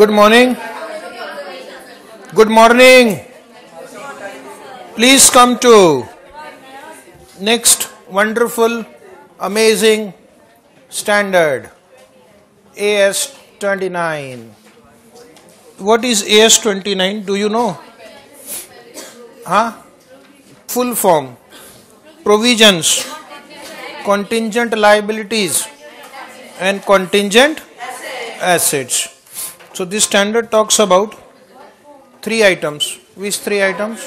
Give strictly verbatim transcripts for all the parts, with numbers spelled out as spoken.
Good morning. Good morning. Please come to next wonderful, amazing standard A S twenty-nine. What is A S twenty-nine? Do you know? Huh? Full form. Provisions, contingent liabilities and contingent assets. So this standard talks about three items. Which three items?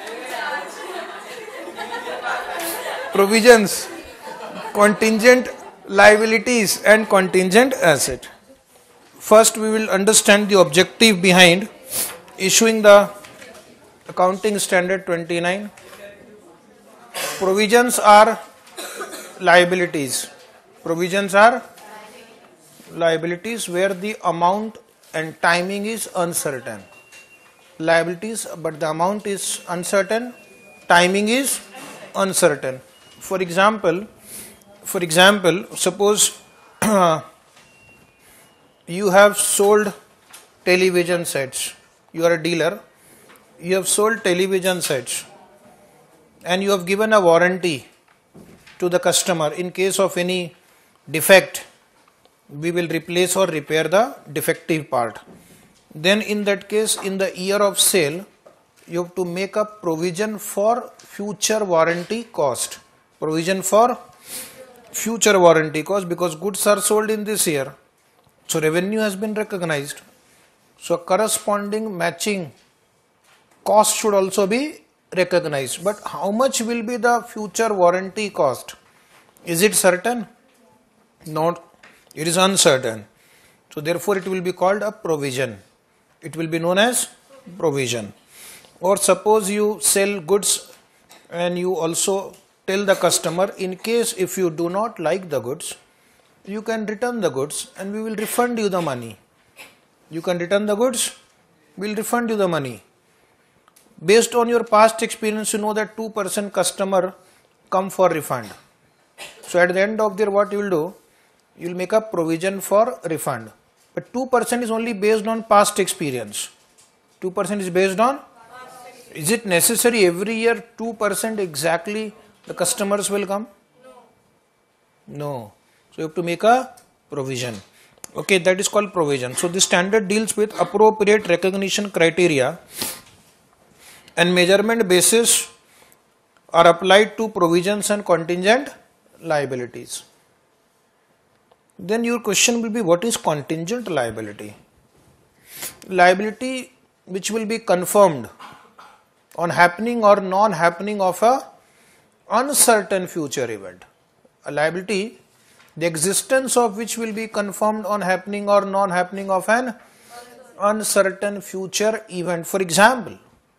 Provisions, contingent liabilities and contingent asset. First we will understand the objective behind issuing the accounting standard twenty-nine. Provisions are liabilities. Provisions are liabilities where the amount and timing is uncertain. Liabilities, but the amount is uncertain, timing is uncertain. For example, for example, suppose you have sold television sets. You are a dealer. You have sold television sets and you have given a warranty to the customer. In case of any defect, we will replace or repair the defective part. Then in that case, in the year of sale, you have to make a provision for future warranty cost. Provision for future warranty cost, because goods are sold in this year. So revenue has been recognized. So corresponding matching cost should also be recognized. But how much will be the future warranty cost? Is it certain? No, it is uncertain. So therefore it will be called a provision. It will be known as provision. Or suppose you sell goods and you also tell the customer, in case if you do not like the goods, you can return the goods and we will refund you the money. You can return the goods, we will refund you the money. Based on your past experience, you know that two percent customer come for refund. So at the end of the year, what you will do? You will make a provision for refund. But two percent is only based on past experience. two percent is based on? Is it necessary every year two percent exactly the customers will come? No. So you have to make a provision. Okay, that is called provision. So this standard deals with appropriate recognition criteria and measurement basis are applied to provisions and contingent liabilities. Then your question will be, what is contingent liability? Liability which will be confirmed on happening or non-happening of a uncertain future event. A liability, the existence of which will be confirmed on happening or non-happening of an uncertain future event. For example,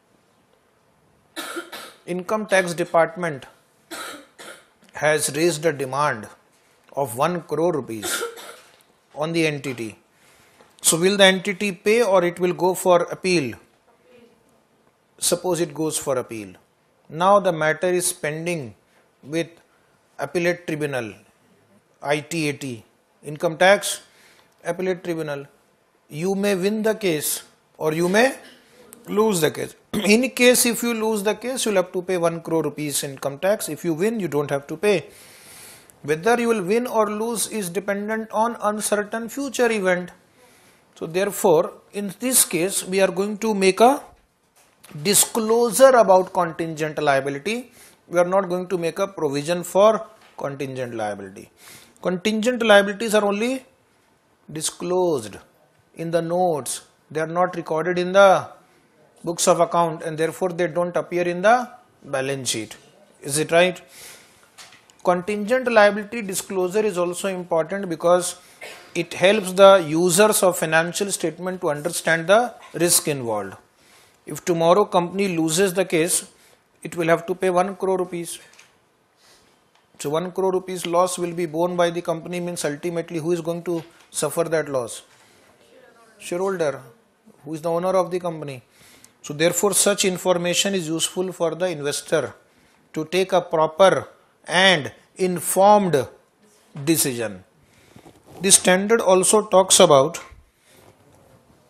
Income Tax Department has raised a demand of one crore rupees on the entity. So will the entity pay or it will go for appeal? Suppose it goes for appeal. Now the matter is pending with appellate tribunal, I T A T, Income Tax Appellate Tribunal. You may win the case or you may lose the case. In case if you lose the case, you will have to pay one crore rupees income tax. If you win, you don't have to pay. Whether you will win or lose is dependent on uncertain future event. So therefore, in this case, we are going to make a disclosure about contingent liability. We are not going to make a provision for contingent liability. Contingent liabilities are only disclosed in the notes. They are not recorded in the books of account and therefore they don't appear in the balance sheet. Is it right? Contingent liability disclosure is also important because it helps the users of financial statement to understand the risk involved. If tomorrow company loses the case, it will have to pay one crore rupees. So one crore rupees loss will be borne by the company, means ultimately who is going to suffer that loss? Shareholder, who is the owner of the company. So therefore such information is useful for the investor to take a proper and informed decision. This standard also talks about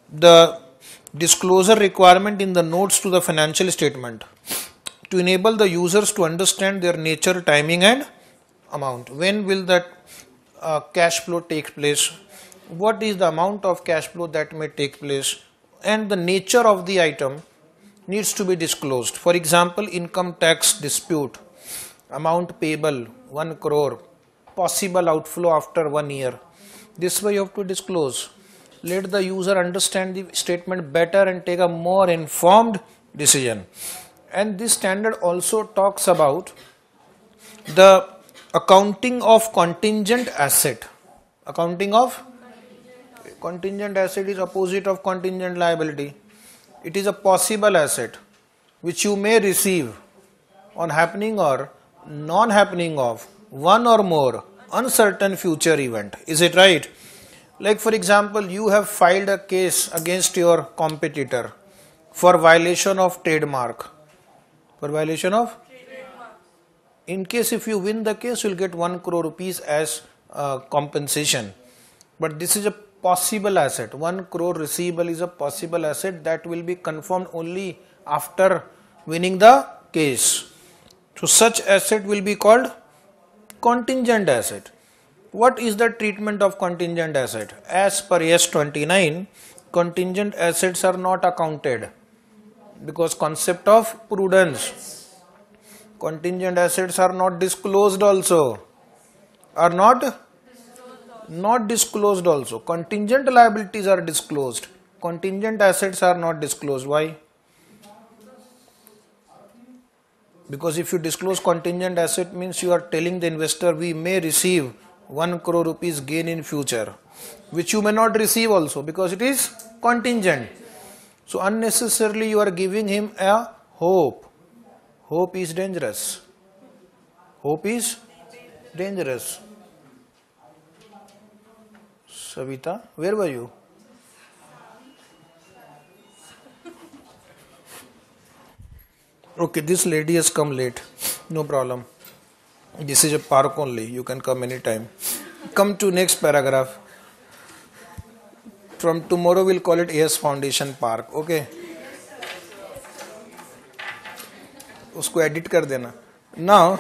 the disclosure requirement in the notes to the financial statement to enable the users to understand their nature, timing and amount. When will that uh, cash flow take place? What is the amount of cash flow that may take place? And the nature of the item needs to be disclosed. For example, income tax dispute, amount payable one crore, possible outflow after one year. This way you have to disclose. Let the user understand the statement better and take a more informed decision. And this standard also talks about the accounting of contingent asset. Accounting of contingent asset is opposite of contingent liability. It is a possible asset which you may receive on happening or non-happening of one or more uncertain future event. Is it right? Like for example, you have filed a case against your competitor for violation of trademark. For violation of? Trademark. In case if you win the case, you will get one crore rupees as uh, compensation. But this is a possible asset. one crore receivable is a possible asset that will be confirmed only after winning the case. So such asset will be called contingent asset. What is the treatment of contingent asset? As per A S twenty-nine, contingent assets are not accounted because concept of prudence. Contingent assets are not disclosed also. Are not? Not disclosed also. Contingent liabilities are disclosed. Contingent assets are not disclosed. Why? Because if you disclose contingent asset means you are telling the investor we may receive one crore rupees gain in future, which you may not receive also because it is contingent. So unnecessarily you are giving him a hope. Hope is dangerous. Hope is dangerous. Savita, where were you? Okay, this lady has come late. No problem. This is a park only. You can come anytime. Come to next paragraph. From tomorrow we'll call it A S Foundation Park. Okay. उसको edit कर देना. Now,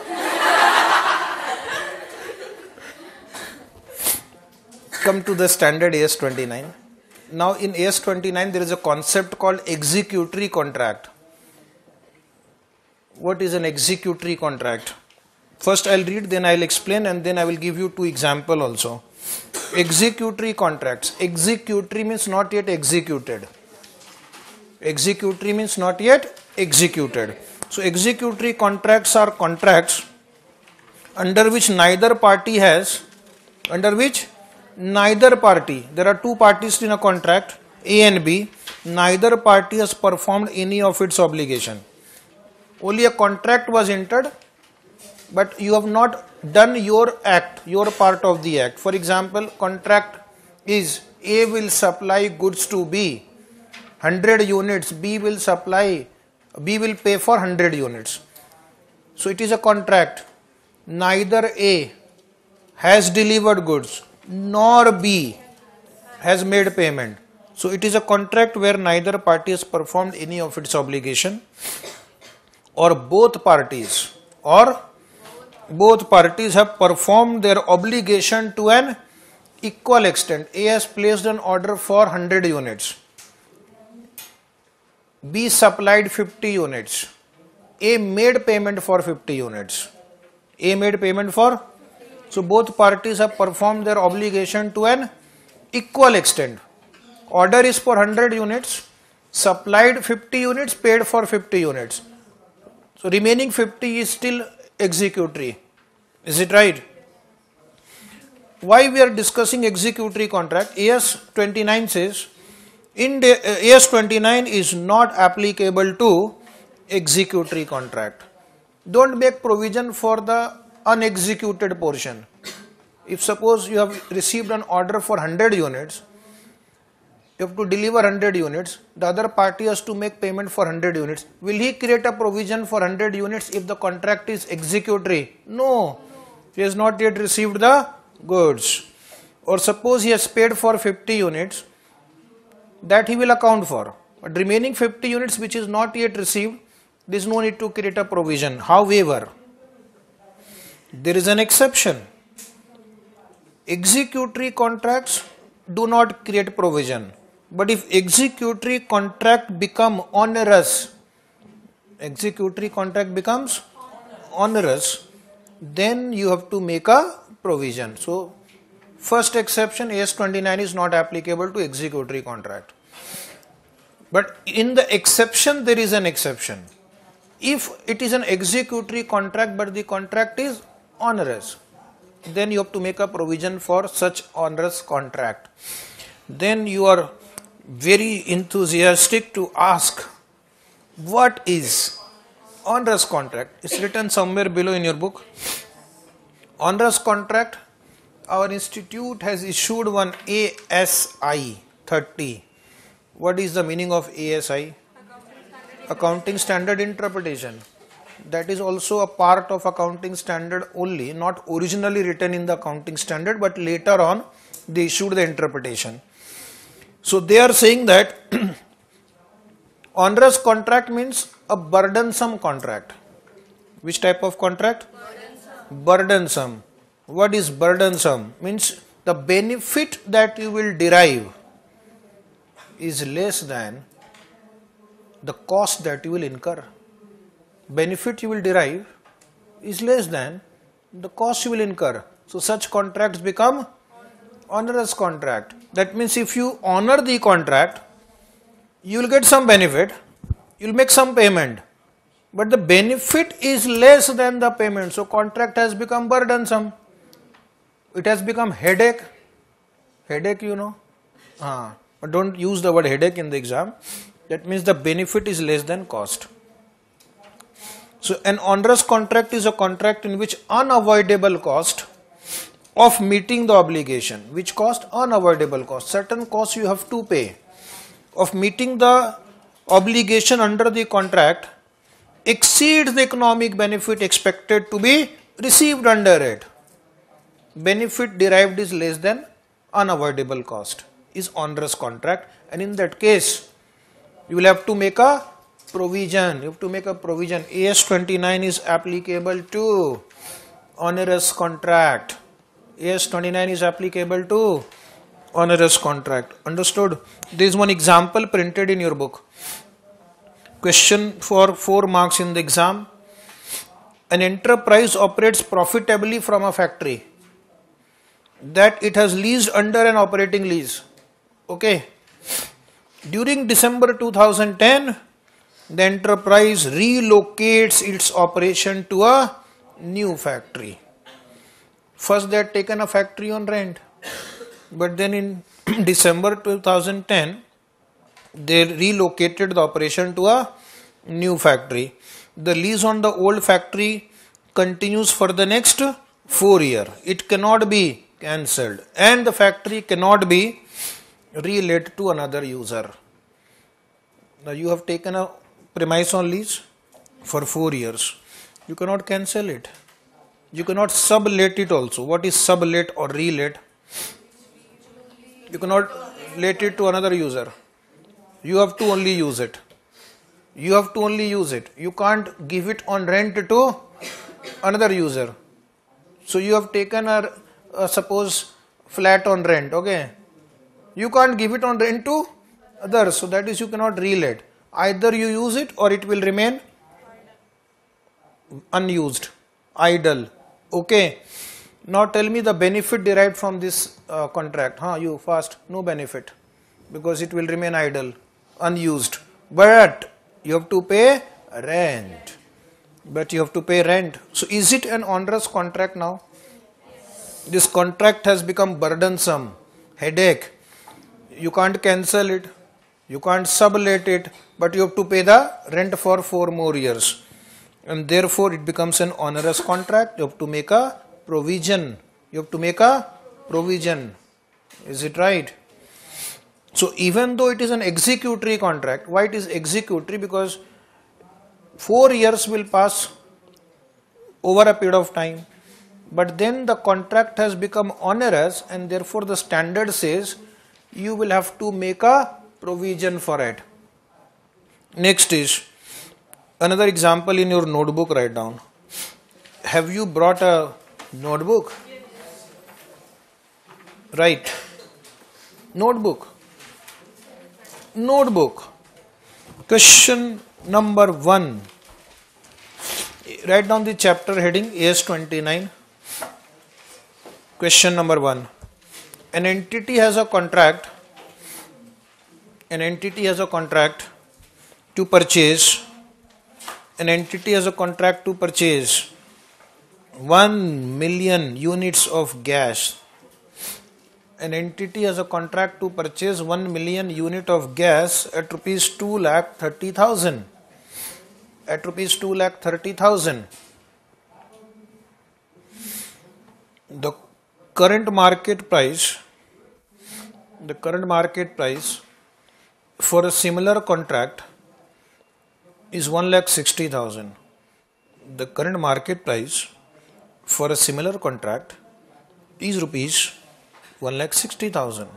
come to the standard A S twenty-nine. Now in A S twenty-nine there is a concept called executory contract. What is an executory contract? First I'll read, then I'll explain, and then I will give you two examples also. Executory contracts. Executory means not yet executed. Executory means not yet executed. So executory contracts are contracts under which neither party has, under which neither party, there are two parties in a contract, A and B, neither party has performed any of its obligation. Only a contract was entered, but you have not done your act, your part of the act. For example, contract is A will supply goods to B, one hundred units, B will supply, B will pay for one hundred units. So it is a contract. Neither A has delivered goods, nor B has made payment. So it is a contract where neither party has performed any of its obligation, or both parties, or both parties have performed their obligation to an equal extent. A has placed an order for one hundred units. B supplied fifty units. A made payment for fifty units. A made payment for, so both parties have performed their obligation to an equal extent. Order is for one hundred units, supplied fifty units, paid for fifty units. So remaining fifty is still executory. Is it right? Why we are discussing executory contract? A S twenty-nine says, in A S twenty-nine is not applicable to executory contract. Don't make provision for the unexecuted portion. If suppose you have received an order for one hundred units, you have to deliver one hundred units, the other party has to make payment for one hundred units. Will he create a provision for one hundred units if the contract is executory? No. He has not yet received the goods. Or suppose he has paid for fifty units, that he will account for. But remaining fifty units which is not yet received, there is no need to create a provision. However, there is an exception. Executory contracts do not create provision. But if executory contract become onerous, executory contract becomes onerous, then you have to make a provision. So, first exception, A S twenty-nine is not applicable to executory contract. But in the exception, there is an exception. If it is an executory contract but the contract is onerous, then you have to make a provision for such onerous contract. Then you are very enthusiastic to ask, what is onerous contract? It's written somewhere below in your book. Onerous contract, our institute has issued one A S I thirty. What is the meaning of A S I? Accounting Standard Interpretation. That is also a part of accounting standard only, not originally written in the accounting standard, but later on they issued the interpretation. So they are saying that onerous contract means a burdensome contract. Which type of contract? Burdensome. Burdensome. What is burdensome? Means the benefit that you will derive is less than the cost that you will incur. Benefit you will derive is less than the cost you will incur. So such contracts become onerous contract. That means if you honor the contract, you will get some benefit, you will make some payment, but the benefit is less than the payment. So contract has become burdensome. It has become headache. Headache, you know. Ah, but don't use the word headache in the exam. That means the benefit is less than cost. So an onerous contract is a contract in which unavoidable cost of meeting the obligation. Which cost? Unavoidable cost. Certain costs you have to pay. Of meeting the obligation under the contract exceeds the economic benefit expected to be received under it. Benefit derived is less than unavoidable cost is onerous contract, and in that case you will have to make a provision. You have to make a provision. A S twenty-nine is applicable to onerous contract. A S twenty-nine is applicable to onerous contract. Understood? There is one example printed in your book. Question for four marks in the exam. An enterprise operates profitably from a factory that it has leased under an operating lease. Okay. During December two thousand ten, the enterprise relocates its operation to a new factory. First they had taken a factory on rent, but then in December two thousand ten, they relocated the operation to a new factory. The lease on the old factory continues for the next four years. It cannot be cancelled, and the factory cannot be relet to another user. Now you have taken a premise on lease for four years. You cannot cancel it. You cannot sublet it also. What is sublet or relet? You cannot let it to another user. You have to only use it. You have to only use it. You can't give it on rent to another user. So you have taken a, a suppose flat on rent, okay? You can't give it on rent to others. So that is you cannot relet. Either you use it or it will remain unused, idle. Okay. Now tell me the benefit derived from this uh, contract. Huh, you fast. No benefit because it will remain idle, unused. But you have to pay rent. But you have to pay rent. So is it an onerous contract now? This contract has become burdensome, headache. You can't cancel it. You can't sublet it. But you have to pay the rent for four more years. And therefore it becomes an onerous contract. You have to make a provision. You have to make a provision. Is it right? So even though it is an executory contract, why it is executory? Because four years will pass over a period of time. But then the contract has become onerous, and therefore the standard says you will have to make a provision for it. Next is another example in your notebook. Write down. Have you brought a notebook? Right. Notebook. Notebook. Question number one. Write down the chapter heading A S twenty-nine. Question number one. An entity has a contract. An entity has a contract to purchase. An entity has a contract to purchase one million units of gas. An entity has a contract to purchase one million unit of gas at rupees two lakh thirty thousand. At rupees two lakh thirty thousand. The current market price, the current market price for a similar contract is one lakh sixty thousand. The current market price for a similar contract is rupees one lakh sixty thousand.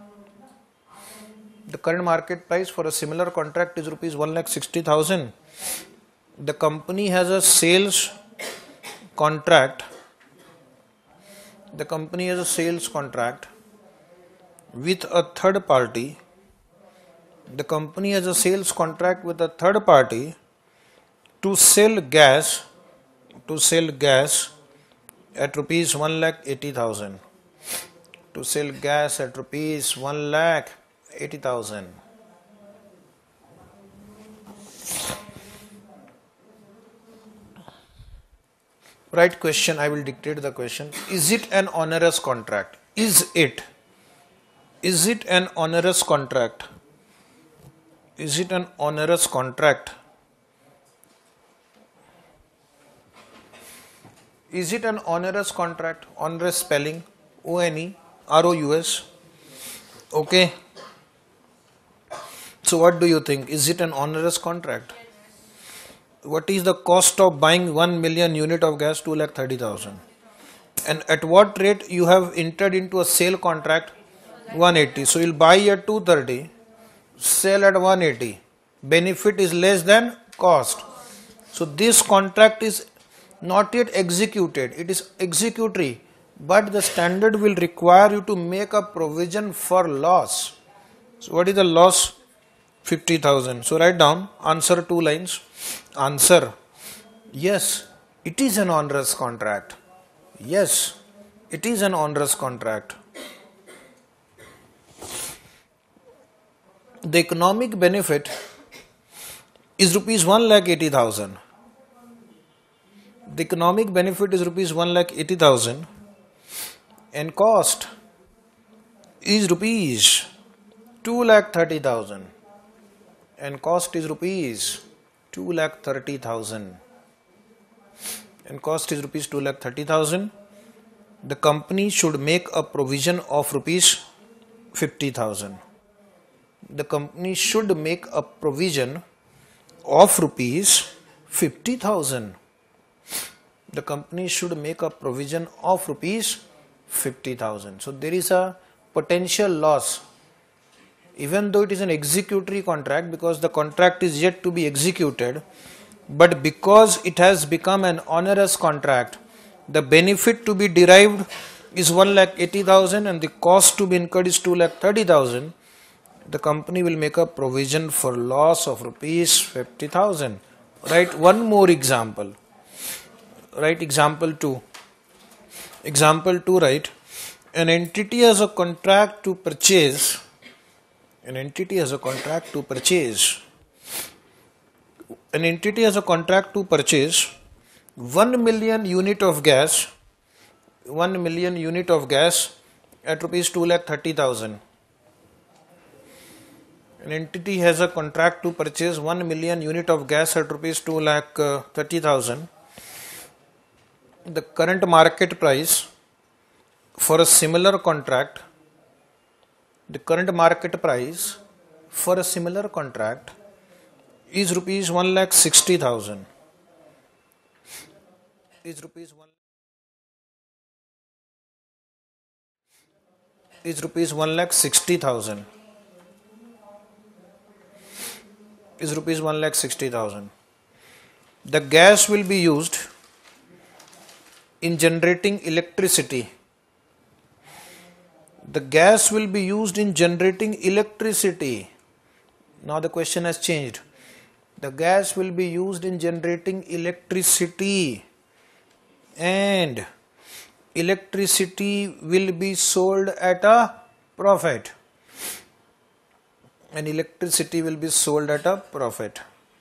The current market price for a similar contract is rupees one lakh sixty thousand. The company has a sales contract. The company has a sales contract with a third party. The company has a sales contract with a third party to sell gas, to sell gas at rupees one lakh eighty thousand. To sell gas at rupees one lakh eighty thousand. Right question, I will dictate the question. Is it an onerous contract? Is it? Is it an onerous contract? Is it an onerous contract? Is it an onerous contract? Onerous spelling O N E R O U S. Okay. So what do you think? Is it an onerous contract? What is the cost of buying one million unit of gas? two lakh thirty thousand. And at what rate you have entered into a sale contract? one eighty. So you'll buy at two thirty, sell at one eighty. Benefit is less than cost. So this contract is not yet executed. It is executory. But the standard will require you to make a provision for loss. So what is the loss? fifty thousand. So write down, answer two lines. Answer, yes, it is an onerous contract. Yes, it is an onerous contract. The economic benefit is rupees one lakh eighty thousand. The economic benefit is rupees one lakh eighty thousand and cost is rupees two lakh thirty thousand. And cost is rupees two lakh thirty thousand. And cost is rupees two lakh thirty thousand. The company should make a provision of rupees fifty thousand. The company should make a provision of rupees fifty thousand. The company should make a provision of rupees fifty thousand. So there is a potential loss, even though it is an executory contract, because the contract is yet to be executed, but because it has become an onerous contract, the benefit to be derived is one lakh eighty thousand and the cost to be incurred is two lakh thirty thousand. The company will make a provision for loss of rupees fifty thousand. Right, one more example. Right, example two. Example two, right. An entity has a contract to purchase. An entity has a contract to purchase. An entity has a contract to purchase one million unit of gas. one million unit of gas at rupees two lakh thirty thousand. An entity has a contract to purchase one million unit of gas at rupees two lakh thirty thousand. The current market price for a similar contract, the current market price for a similar contract is rupees one lakh sixty thousand. Is rupees one is rupees one lakh sixty thousand. is rupees one lakh sixty thousand. The gas will be used in generating electricity. The gas will be used in generating electricity. Now the question has changed. The gas will be used in generating electricity, and electricity will be sold at a profit. And electricity will be sold at a profit.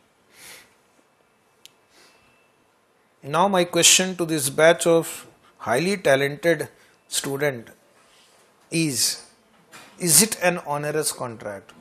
Now my question to this batch of highly talented student is, is it an onerous contract?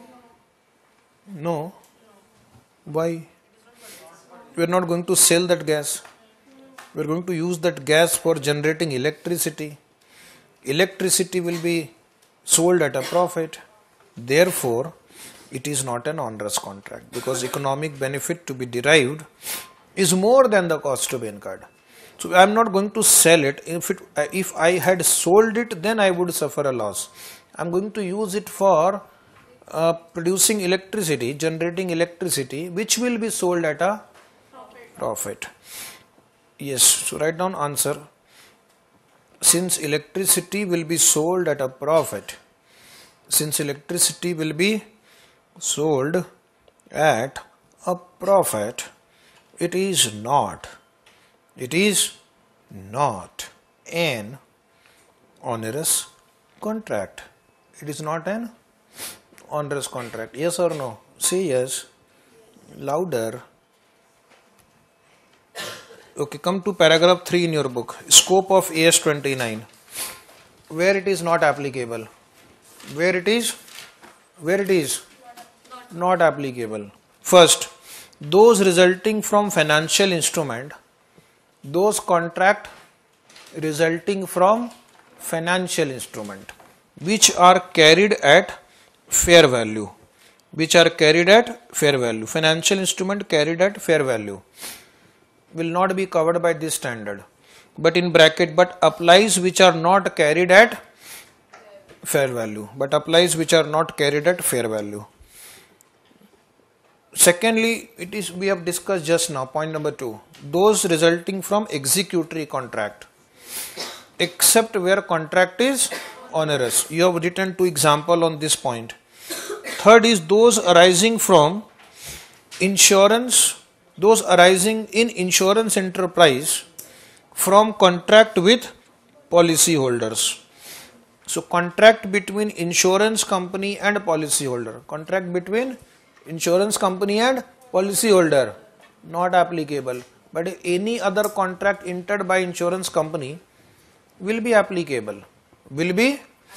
No. Why? We are not going to sell that gas. We are going to use that gas for generating electricity. Electricity will be sold at a profit. Therefore, it is not an onerous contract, because economic benefit to be derived is more than the cost to be incurred. So I am not going to sell it. If it, if I had sold it, then I would suffer a loss. I am going to use it for uh, producing electricity, generating electricity, which will be sold at a profit. profit. Yes, so write down answer. Since electricity will be sold at a profit, since electricity will be sold at a profit, it is not, it is not an onerous contract. It is not an onerous contract. Yes or no? Say yes. Louder. Okay, come to paragraph three in your book. Scope of A S twenty-nine. Where it is not applicable. Where it is? Where it is? Not applicable. First, those resulting from financial instrument, those contract resulting from financial instrument, which are carried at fair value, which are carried at fair value, financial instrument carried at fair value, will not be covered by this standard, but in bracket, but applies which are not carried at fair value, but applies which are not carried at fair value. Secondly, it is, we have discussed just now, point number two, those resulting from executory contract, except where contract is onerous. You have written two examples on this point. Third is those arising from insurance, those arising in insurance enterprise from contract with policyholders. So contract between insurance company and policyholder, contract between insurance company and policyholder, not applicable, but any other contract entered by insurance company will be applicable, will be,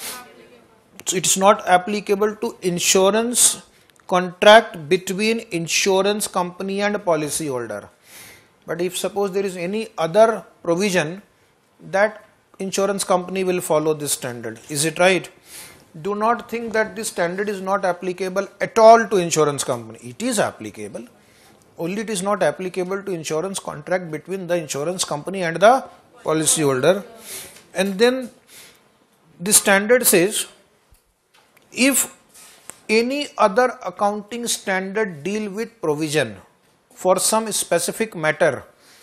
so it is not applicable to insurance contract between insurance company and policyholder. But if suppose there is any other provision, that insurance company will follow this standard. Is it right? Do not think that this standard is not applicable at all to insurance company. It is applicable. Only it is not applicable to insurance contract between the insurance company and the policyholder. And then the standard says, if any other accounting standard deal with provision for some specific matter,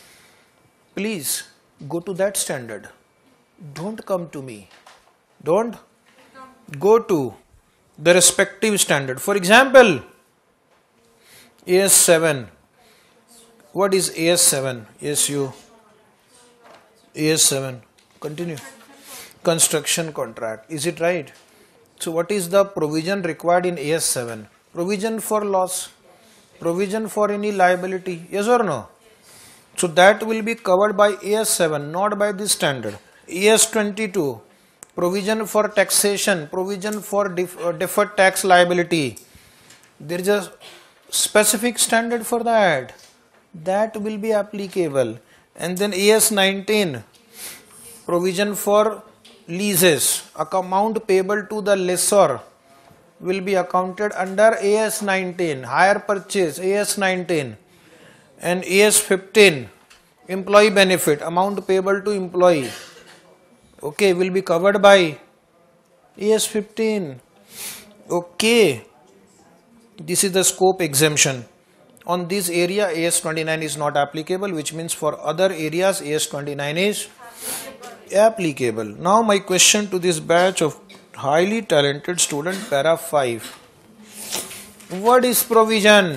please go to that standard. Don't come to me. Don't go to the respective standard. For example, A S seven. What is A S seven? Yes, you. A S seven. Continue. Construction contract. Is it right? So what is the provision required in A S seven? Provision for loss. Provision for any liability. Yes or no? So that will be covered by A S seven, not by this standard. A S twenty-two. Provision for taxation, provision for def uh, deferred tax liability. There is a specific standard for that. That will be applicable. And then A S nineteen, provision for leases, amount payable to the lessor will be accounted under A S nineteen, hire purchase, A S nineteen. And A S fifteen, employee benefit, amount payable to employee. Okay, will be covered by A S fifteen. Okay. This is the scope exemption. On this area A S twenty-nine is not applicable, which means for other areas A S twenty-nine is applicable. Now my question to this batch of highly talented student, para five. What is provision?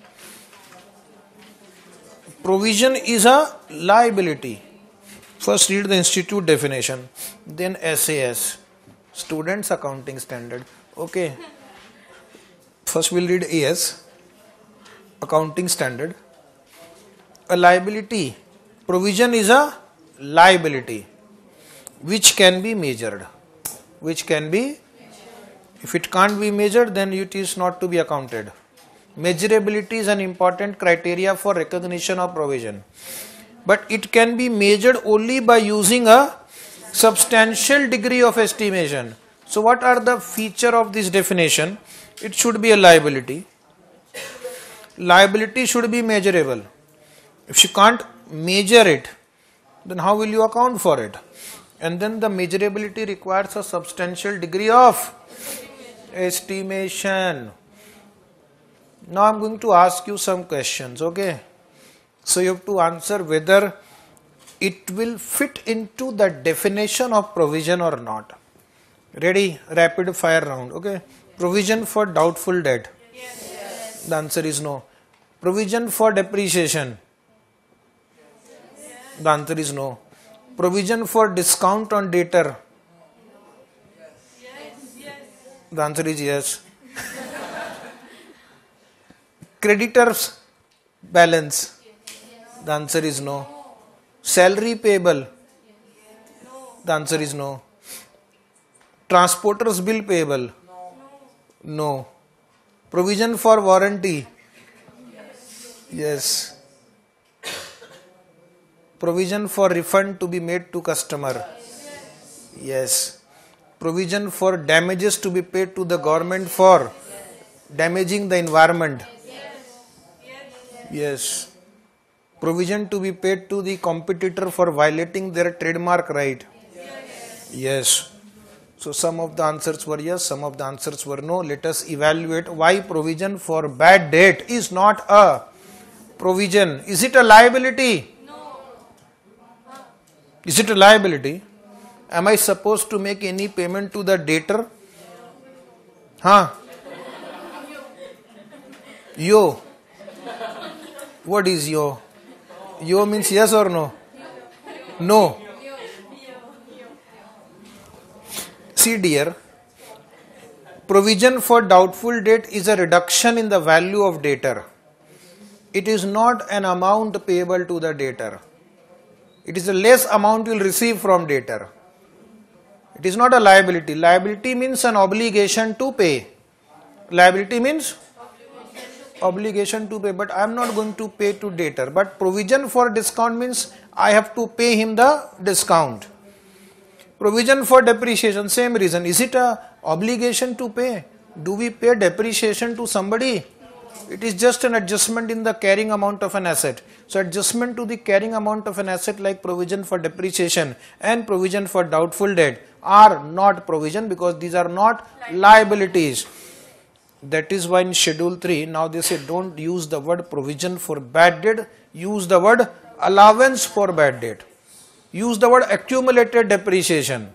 Provision is a liability. First read the institute definition, then S A S, Students Accounting Standard. Okay. First we'll read A S, Accounting Standard. A liability. Provision is a liability which can be measured. Which can be, if it can't be measured, then it is not to be accounted. Measurability is an important criteria for recognition of provision. But it can be measured only by using a substantial degree of estimation. So what are the features of this definition? It should be a liability. Liability should be measurable. If you can't measure it, then how will you account for it? And then the measurability requires a substantial degree of estimation. Now I am going to ask you some questions, okay? So you have to answer whether it will fit into the definition of provision or not. Ready? Rapid fire round, okay? Provision for doubtful debt. Yes. The answer is no. Provision for depreciation. Yes. The answer is no. Provision for discount on debtor. Yes. Yes. The answer is yes. Creditors balance. The answer is no. Salary payable. The answer is no. Transporter's bill payable. No. Provision for warranty. Yes. Provision for refund to be made to customer. Yes. Provision for damages to be paid to the government for damaging the environment. Yes. Provision to be paid to the competitor for violating their trademark right. Yes. So some of the answers were yes, some of the answers were no. Let us evaluate why provision for bad debt is not a provision. Is it a liability? No. Is it a liability? Am I supposed to make any payment to the debtor? Huh? Yo. What is yo? Yo means yes or no? No. See dear, provision for doubtful debt is a reduction in the value of debtor. It is not an amount payable to the debtor. It is a less amount you will receive from debtor. It is not a liability. Liability means an obligation to pay. Liability means obligation to pay, but I am not going to pay to debtor. But provision for discount means I have to pay him the discount. Provision for depreciation, same reason. Is it a obligation to pay? Do we pay depreciation to somebody? It is just an adjustment in the carrying amount of an asset. So adjustment to the carrying amount of an asset like provision for depreciation and provision for doubtful debt are not provision because these are not liabilities. That is why in schedule three, now they say don't use the word provision for bad debt, use the word allowance for bad debt. Use the word accumulated depreciation.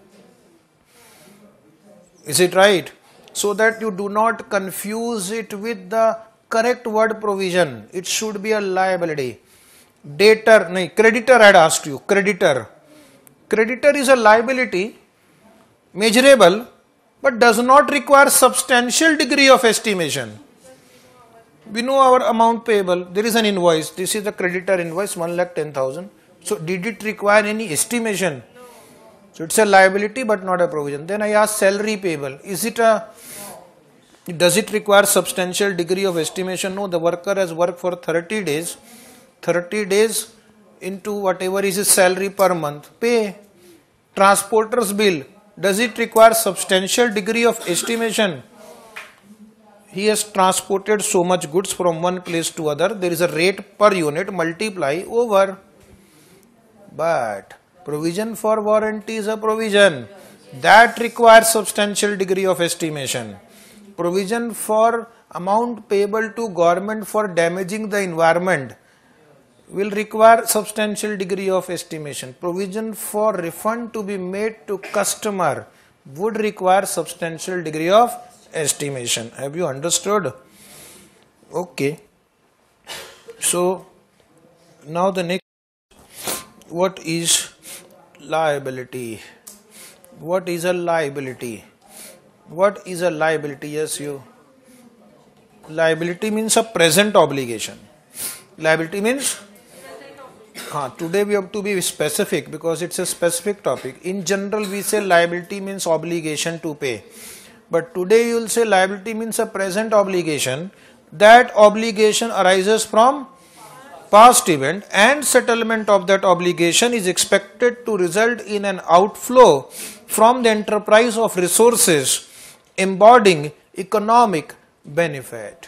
Is it right? So that you do not confuse it with the correct word provision. It should be a liability. Debtor, no, creditor I had asked you. Creditor. Creditor is a liability, measurable, but does not require substantial degree of estimation. We know our amount payable. There is an invoice. This is the creditor invoice, one lakh ten thousand. So did it require any estimation? No. So it's a liability but not a provision. Then I asked salary payable. Is it a, does it require substantial degree of estimation? No, the worker has worked for thirty days. thirty days into whatever is his salary per month. Pay. Transporter's bill. Does it require substantial degree of estimation? He has transported so much goods from one place to other. There is a rate per unit, multiply over. But provision for warranty is a provision that requires substantial degree of estimation. Provision for amount payable to government for damaging the environment will require substantial degree of estimation. Provision for refund to be made to customer would require substantial degree of estimation. Have you understood? Okay. So now the next, what is liability? What is a liability? What is a liability? Yes, you. Liability means a present obligation. Liability means, uh, today we have to be specific because it's a specific topic. In general, we say liability means obligation to pay. But today you will say liability means a present obligation. That obligation arises from past event, and settlement of that obligation is expected to result in an outflow from the enterprise of resources embodying economic benefit.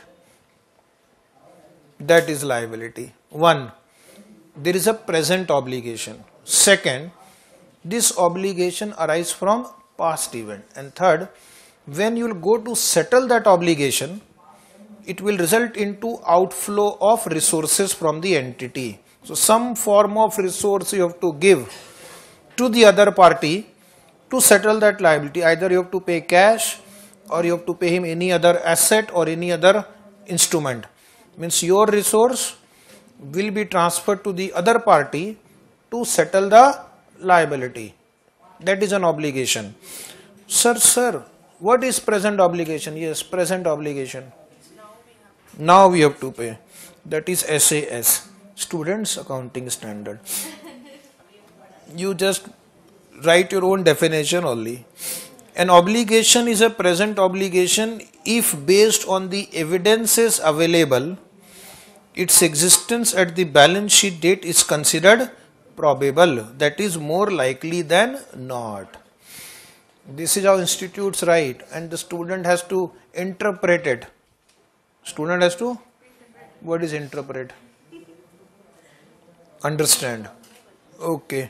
That is liability. One, there is a present obligation. Second, this obligation arises from past event. And third, when you will go to settle that obligation, it will result into outflow of resources from the entity. So some form of resource you have to give to the other party to settle that liability. Either you have to pay cash or you have to pay him any other asset or any other instrument. Means your resource will be transferred to the other party to settle the liability. That is an obligation. Sir, sir, what is present obligation? Yes, present obligation. Now we have to pay. That is S A S, Students Accounting Standard. You just write your own definition only. An obligation is a present obligation if, based on the evidences available, its existence at the balance sheet date is considered probable. That is more likely than not. This is how institutes write, and the student has to interpret it. Student has to, what is interpret? Understand. Okay.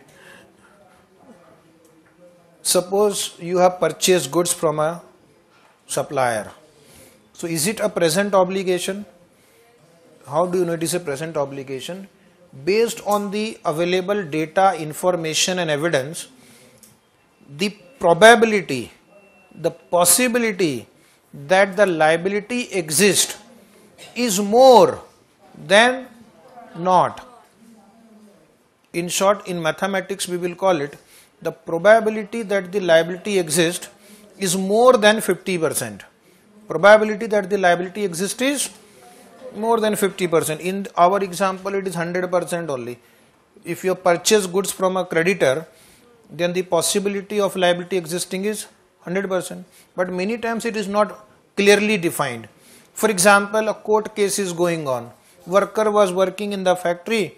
Suppose you have purchased goods from a supplier. So is it a present obligation? How do you know it is a present obligation? Based on the available data, information and evidence, the probability, the possibility that the liability exists is more than not. In short, in mathematics we will call it, the probability that the liability exists is more than fifty percent. Probability that the liability exists is more than fifty percent. In our example, it is one hundred percent only. If you purchase goods from a creditor, then the possibility of liability existing is one hundred percent. But many times it is not clearly defined. For example, a court case is going on. Worker was working in the factory.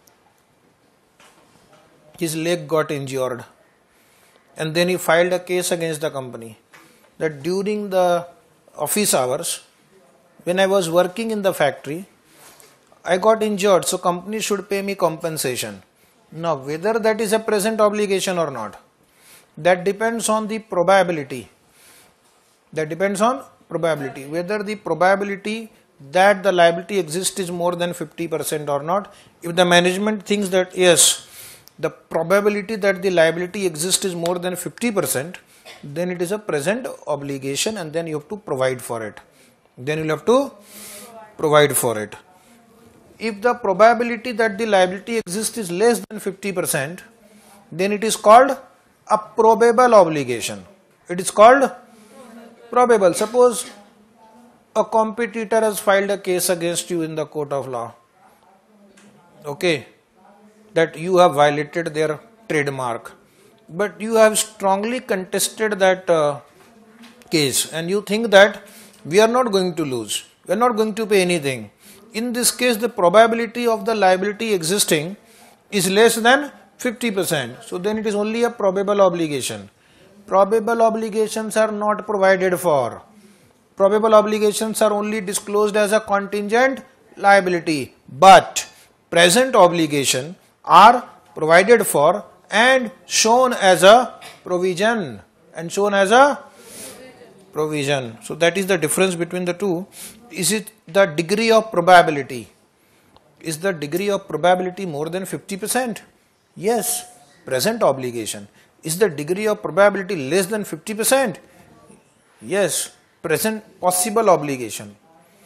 His leg got injured. And then he filed a case against the company that during the office hours, when I was working in the factory, I got injured, so company should pay me compensation. Now, whether that is a present obligation or not, that depends on the probability. That depends on probability. Whether the probability that the liability exists is more than fifty percent or not. If the management thinks that yes, the probability that the liability exists is more than fifty percent, then it is a present obligation and then you have to provide for it. Then you will have to provide for it. If the probability that the liability exists is less than fifty percent, then it is called a probable obligation. It is called probable. Suppose a competitor has filed a case against you in the court of law. Okay, that you have violated their trademark. But you have strongly contested that uh, case and you think that we are not going to lose. We are not going to pay anything. In this case, the probability of the liability existing is less than fifty percent. So then it is only a probable obligation. Probable obligations are not provided for. Probable obligations are only disclosed as a contingent liability. But present obligation are provided for and shown as a provision. And shown as a provision. So that is the difference between the two. Is it the degree of probability? Is the degree of probability more than fifty percent? Yes, present obligation. Is the degree of probability less than fifty percent? Yes, present possible obligation.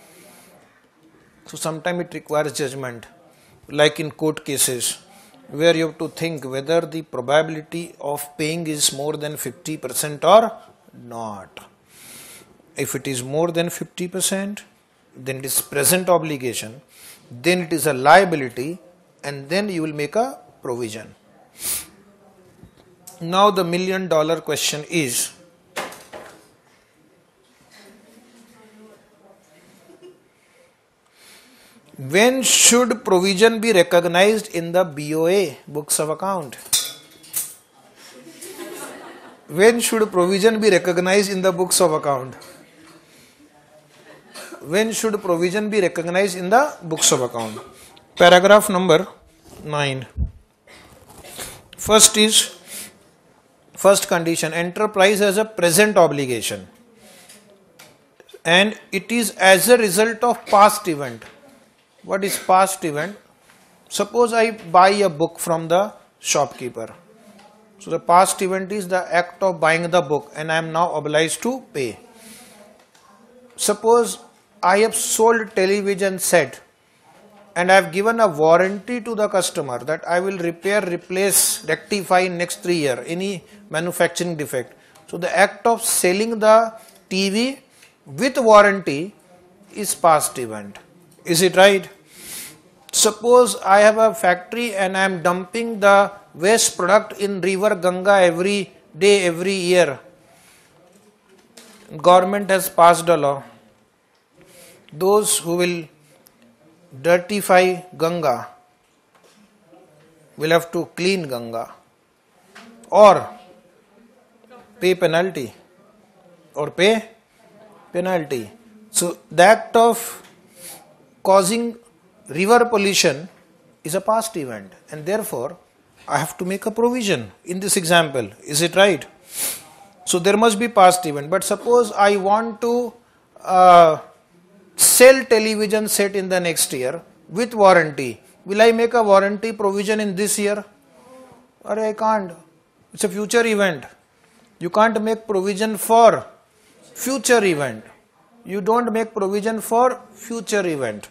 So sometimes it requires judgment, like in court cases, where you have to think whether the probability of paying is more than fifty percent or not. If it is more than fifty percent, then it is present obligation, then it is a liability, and then you will make a provision. Now the million dollar question is, when should provision be recognized in the B O A, books of account? When should provision be recognized in the books of account? When should provision be recognized in the books of account? Paragraph number nine. First is, first condition, enterprise has a present obligation and it is as a result of past event. What is past event? Suppose I buy a book from the shopkeeper. So the past event is the act of buying the book and I am now obliged to pay. Suppose I have sold television set and I have given a warranty to the customer that I will repair, replace, rectify in next three years any manufacturing defect. So the act of selling the T V with warranty is past event. Is it right? Suppose I have a factory and I am dumping the waste product in river Ganga every day, every year. Government has passed a law. Those who will dirtify Ganga will have to clean Ganga or pay penalty or pay penalty. So the act of causing river pollution is a past event and therefore I have to make a provision in this example. Is it right? So there must be past event. But suppose I want to uh, sell television set in the next year with warranty. Will I make a warranty provision in this year? Or I can't. It's a future event. You can't make provision for future event. You don't make provision for future event.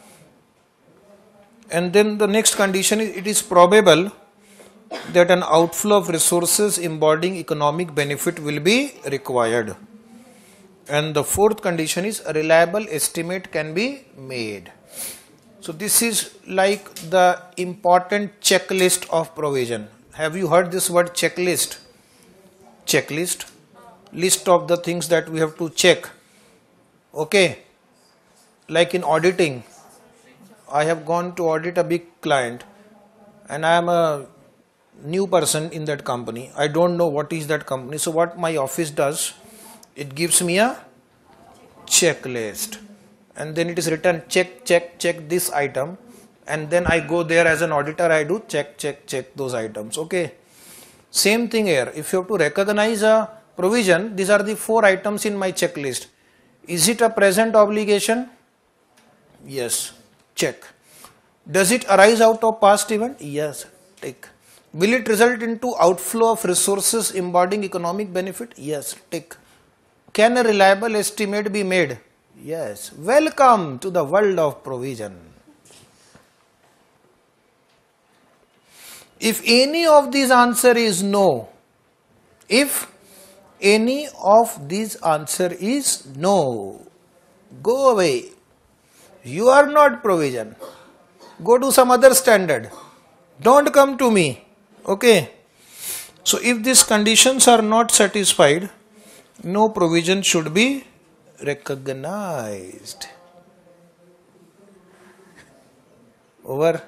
And then the next condition is, it is probable that an outflow of resources embodying economic benefit will be required. And the fourth condition is a reliable estimate can be made. So this is like the important checklist of provision. Have you heard this word checklist? Checklist. List of the things that we have to check. Okay. Like in auditing. I have gone to audit a big client and I am a new person in that company. I don't know what is that company. So what my office does, it gives me a checklist and then it is written check, check, check this item, and then I go there as an auditor, I do check, check, check those items. Okay. Same thing here. If you have to recognize a provision, these are the four items in my checklist. Is it a present obligation? Yes. Check. Does it arise out of past event? Yes. Tick. Will it result into outflow of resources embodying economic benefit? Yes. Tick. Can a reliable estimate be made? Yes. Welcome to the world of provision. If any of these answer is no, if any of these answer is no, go away. You are not provision. Go to some other standard. Don't come to me. Okay. So if these conditions are not satisfied, no provision should be recognized. Over.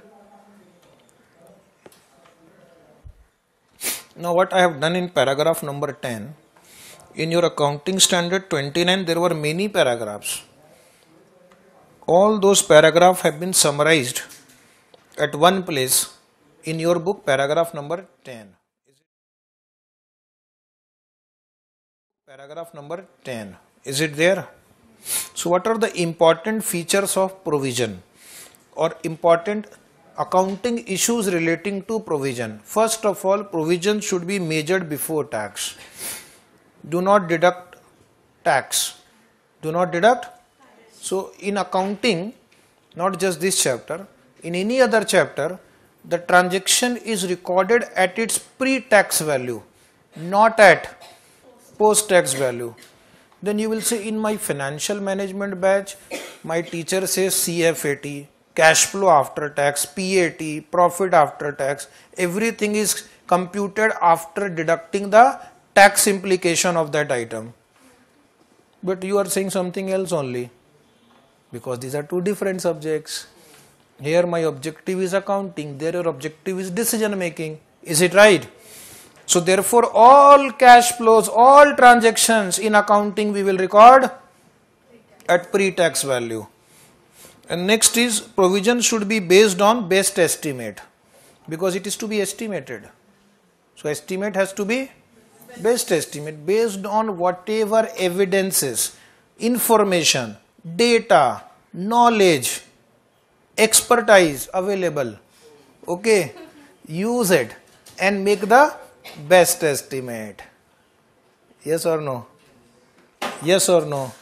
Now what I have done in paragraph number ten, in your accounting standard twenty-nine, there were many paragraphs. All those paragraphs have been summarized at one place in your book, paragraph number ten. Paragraph number ten. Is it there? So what are the important features of provision or important accounting issues relating to provision? First of all, provision should be measured before tax. Do not deduct tax. Do not deduct. So in accounting, not just this chapter, in any other chapter, the transaction is recorded at its pre-tax value, not at post-tax value. Then you will say, in my financial management batch, my teacher says C F A T, cash flow after tax, P A T, profit after tax, everything is computed after deducting the tax implication of that item. But you are saying something else only, because these are two different subjects. Here my objective is accounting, there your objective is decision making. Is it right? So therefore all cash flows, all transactions in accounting we will record at pre-tax value. And next is, provision should be based on best estimate, because it is to be estimated. So estimate has to be best estimate based on whatever evidences, information, data, knowledge, expertise available. Okay, use it and make the best estimate. Yes or no? Yes or no?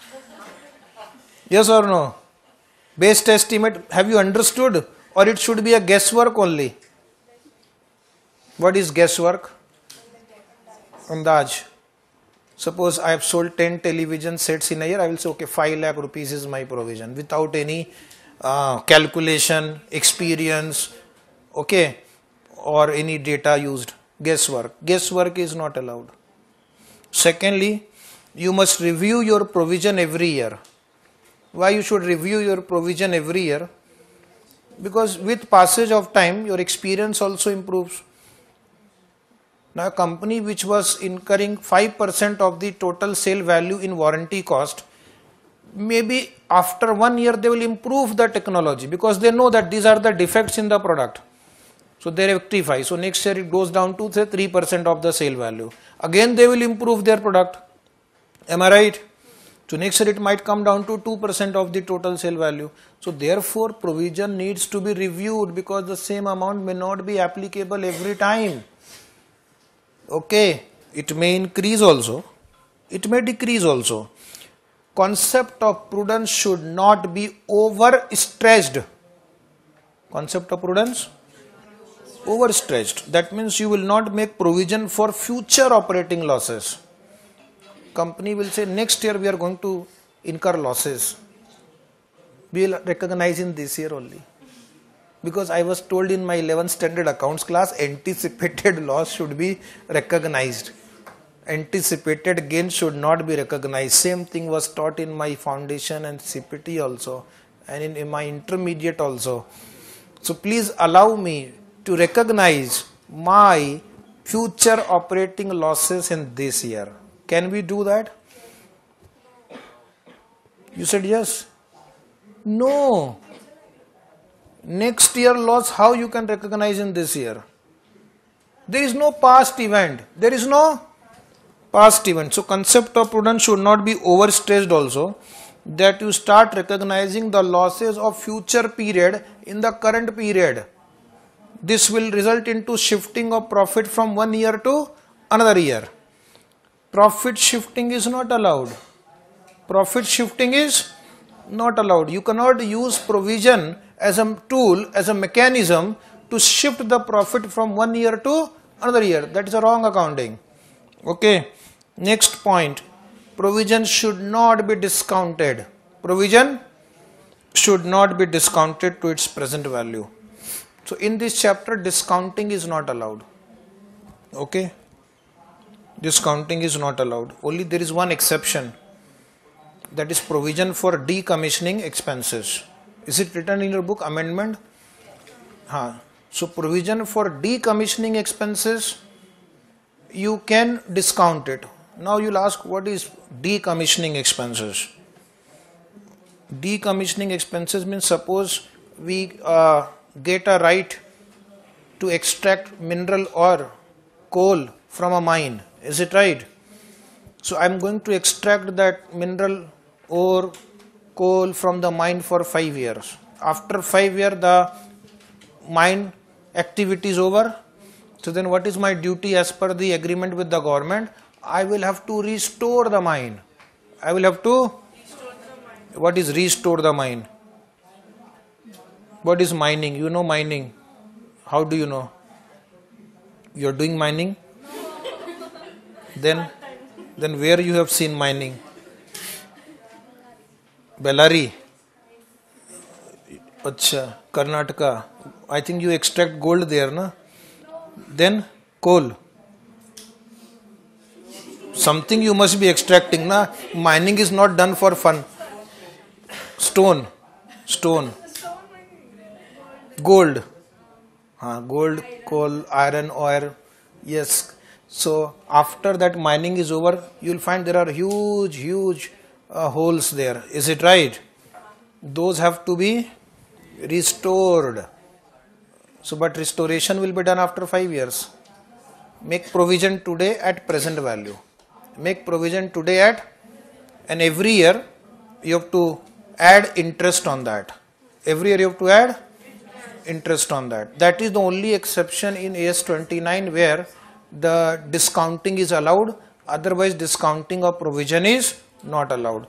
Yes or no? Best estimate, have you understood? Or it should be a guesswork only? What is guesswork? Andaj. Suppose I have sold ten television sets in a year, I will say, okay, five lakh rupees is my provision, without any uh, calculation, experience, okay, or any data used. Guesswork. Guesswork is not allowed. Secondly, you must review your provision every year. Why you should review your provision every year? Because with passage of time, your experience also improves. Now, a company which was incurring five percent of the total sale value in warranty cost, maybe after one year they will improve the technology, because they know that these are the defects in the product. So they rectify. So next year it goes down to say three percent of the sale value. Again they will improve their product. Am I right? So next year it might come down to two percent of the total sale value. So therefore provision needs to be reviewed, because the same amount may not be applicable every time. Okay, it may increase also, it may decrease also. Concept of prudence should not be overstretched. Concept of prudence? Overstretched. That means you will not make provision for future operating losses. Company will say, next year we are going to incur losses. We will recognize in this year only. Because I was told in my eleventh standard accounts class, anticipated loss should be recognized. Anticipated gain should not be recognized. Same thing was taught in my foundation and C P T also, and in, in my intermediate also. So please allow me to recognize my future operating losses in this year. Can we do that? You said yes. No. Next year loss, how you can recognize in this year? There is no past event. There is no past event. So concept of prudence should not be overstretched also, that you start recognizing the losses of future period in the current period. This will result into shifting of profit from one year to another year. Profit shifting is not allowed. Profit shifting is not allowed. You cannot use provision as a tool, as a mechanism to shift the profit from one year to another year. That is a wrong accounting. Okay. Next point. Provision should not be discounted. Provision should not be discounted to its present value. So in this chapter, discounting is not allowed. Okay. Discounting is not allowed. Only there is one exception. That is provision for decommissioning expenses. Is it written in your book, amendment? Huh. So provision for decommissioning expenses, you can discount it. Now you'll ask, what is decommissioning expenses? Decommissioning expenses means, suppose we uh, get a right to extract mineral or coal from a mine. Is it right? So I am going to extract that mineral ore, coal from the mine for five years. After five years, the mine activity is over. So then what is my duty as per the agreement with the government? I will have to restore the mine. I will have to, what is restore the mine? What is mining? You know mining. How do you know? You are doing mining? Then, then where you have seen mining? Bellary. Acha, Karnataka. I think you extract gold there, na? Then coal. Something you must be extracting, na? Mining is not done for fun. Stone. Stone. Gold. Haan, gold, coal, iron, ore. Yes. So after that mining is over, you will find there are huge, huge uh, holes there. Is it right? Those have to be restored. So, but restoration will be done after five years. Make provision today at present value. Make provision today at, and every year you have to add interest on that. Every year you have to add interest on that. That is the only exception in A S twenty-nine where the discounting is allowed. Otherwise, discounting of provision is not allowed.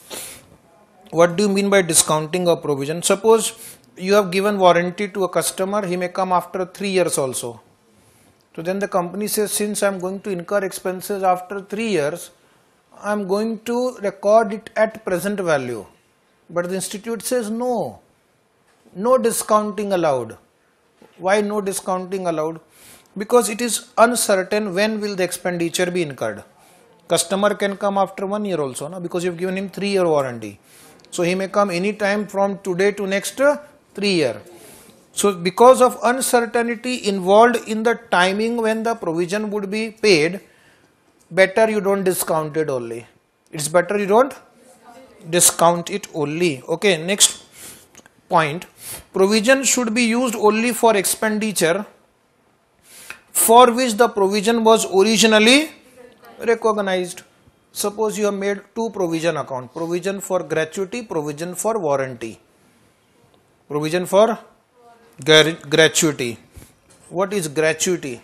What do you mean by discounting of provision? Suppose you have given warranty to a customer, he may come after three years also. So then the company says, since I am going to incur expenses after three years, I am going to record it at present value. But the institute says no, no discounting allowed. Why no discounting allowed? Because it is uncertain when will the expenditure be incurred. Customer can come after one year also, no? Because you have given him three year warranty. So he may come any time from today to next three year. So because of uncertainty involved in the timing when the provision would be paid, better you don't discount it only. It's better you don't discount it only. Okay, next point. Provision should be used only for expenditure for which the provision was originally recognized. Suppose you have made two provision account, provision for gratuity, provision for warranty. Provision for gratuity. What is gratuity?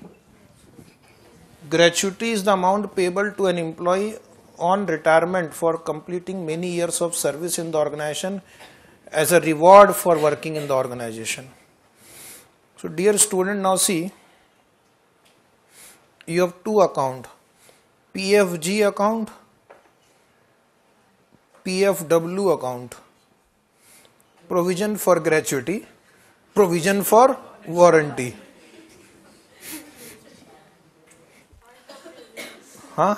Gratuity is the amount payable to an employee on retirement for completing many years of service in the organization as a reward for working in the organization. So dear student, now see, you have two accounts, P F G account, P F W account. Provision for gratuity, provision for warranty. Huh?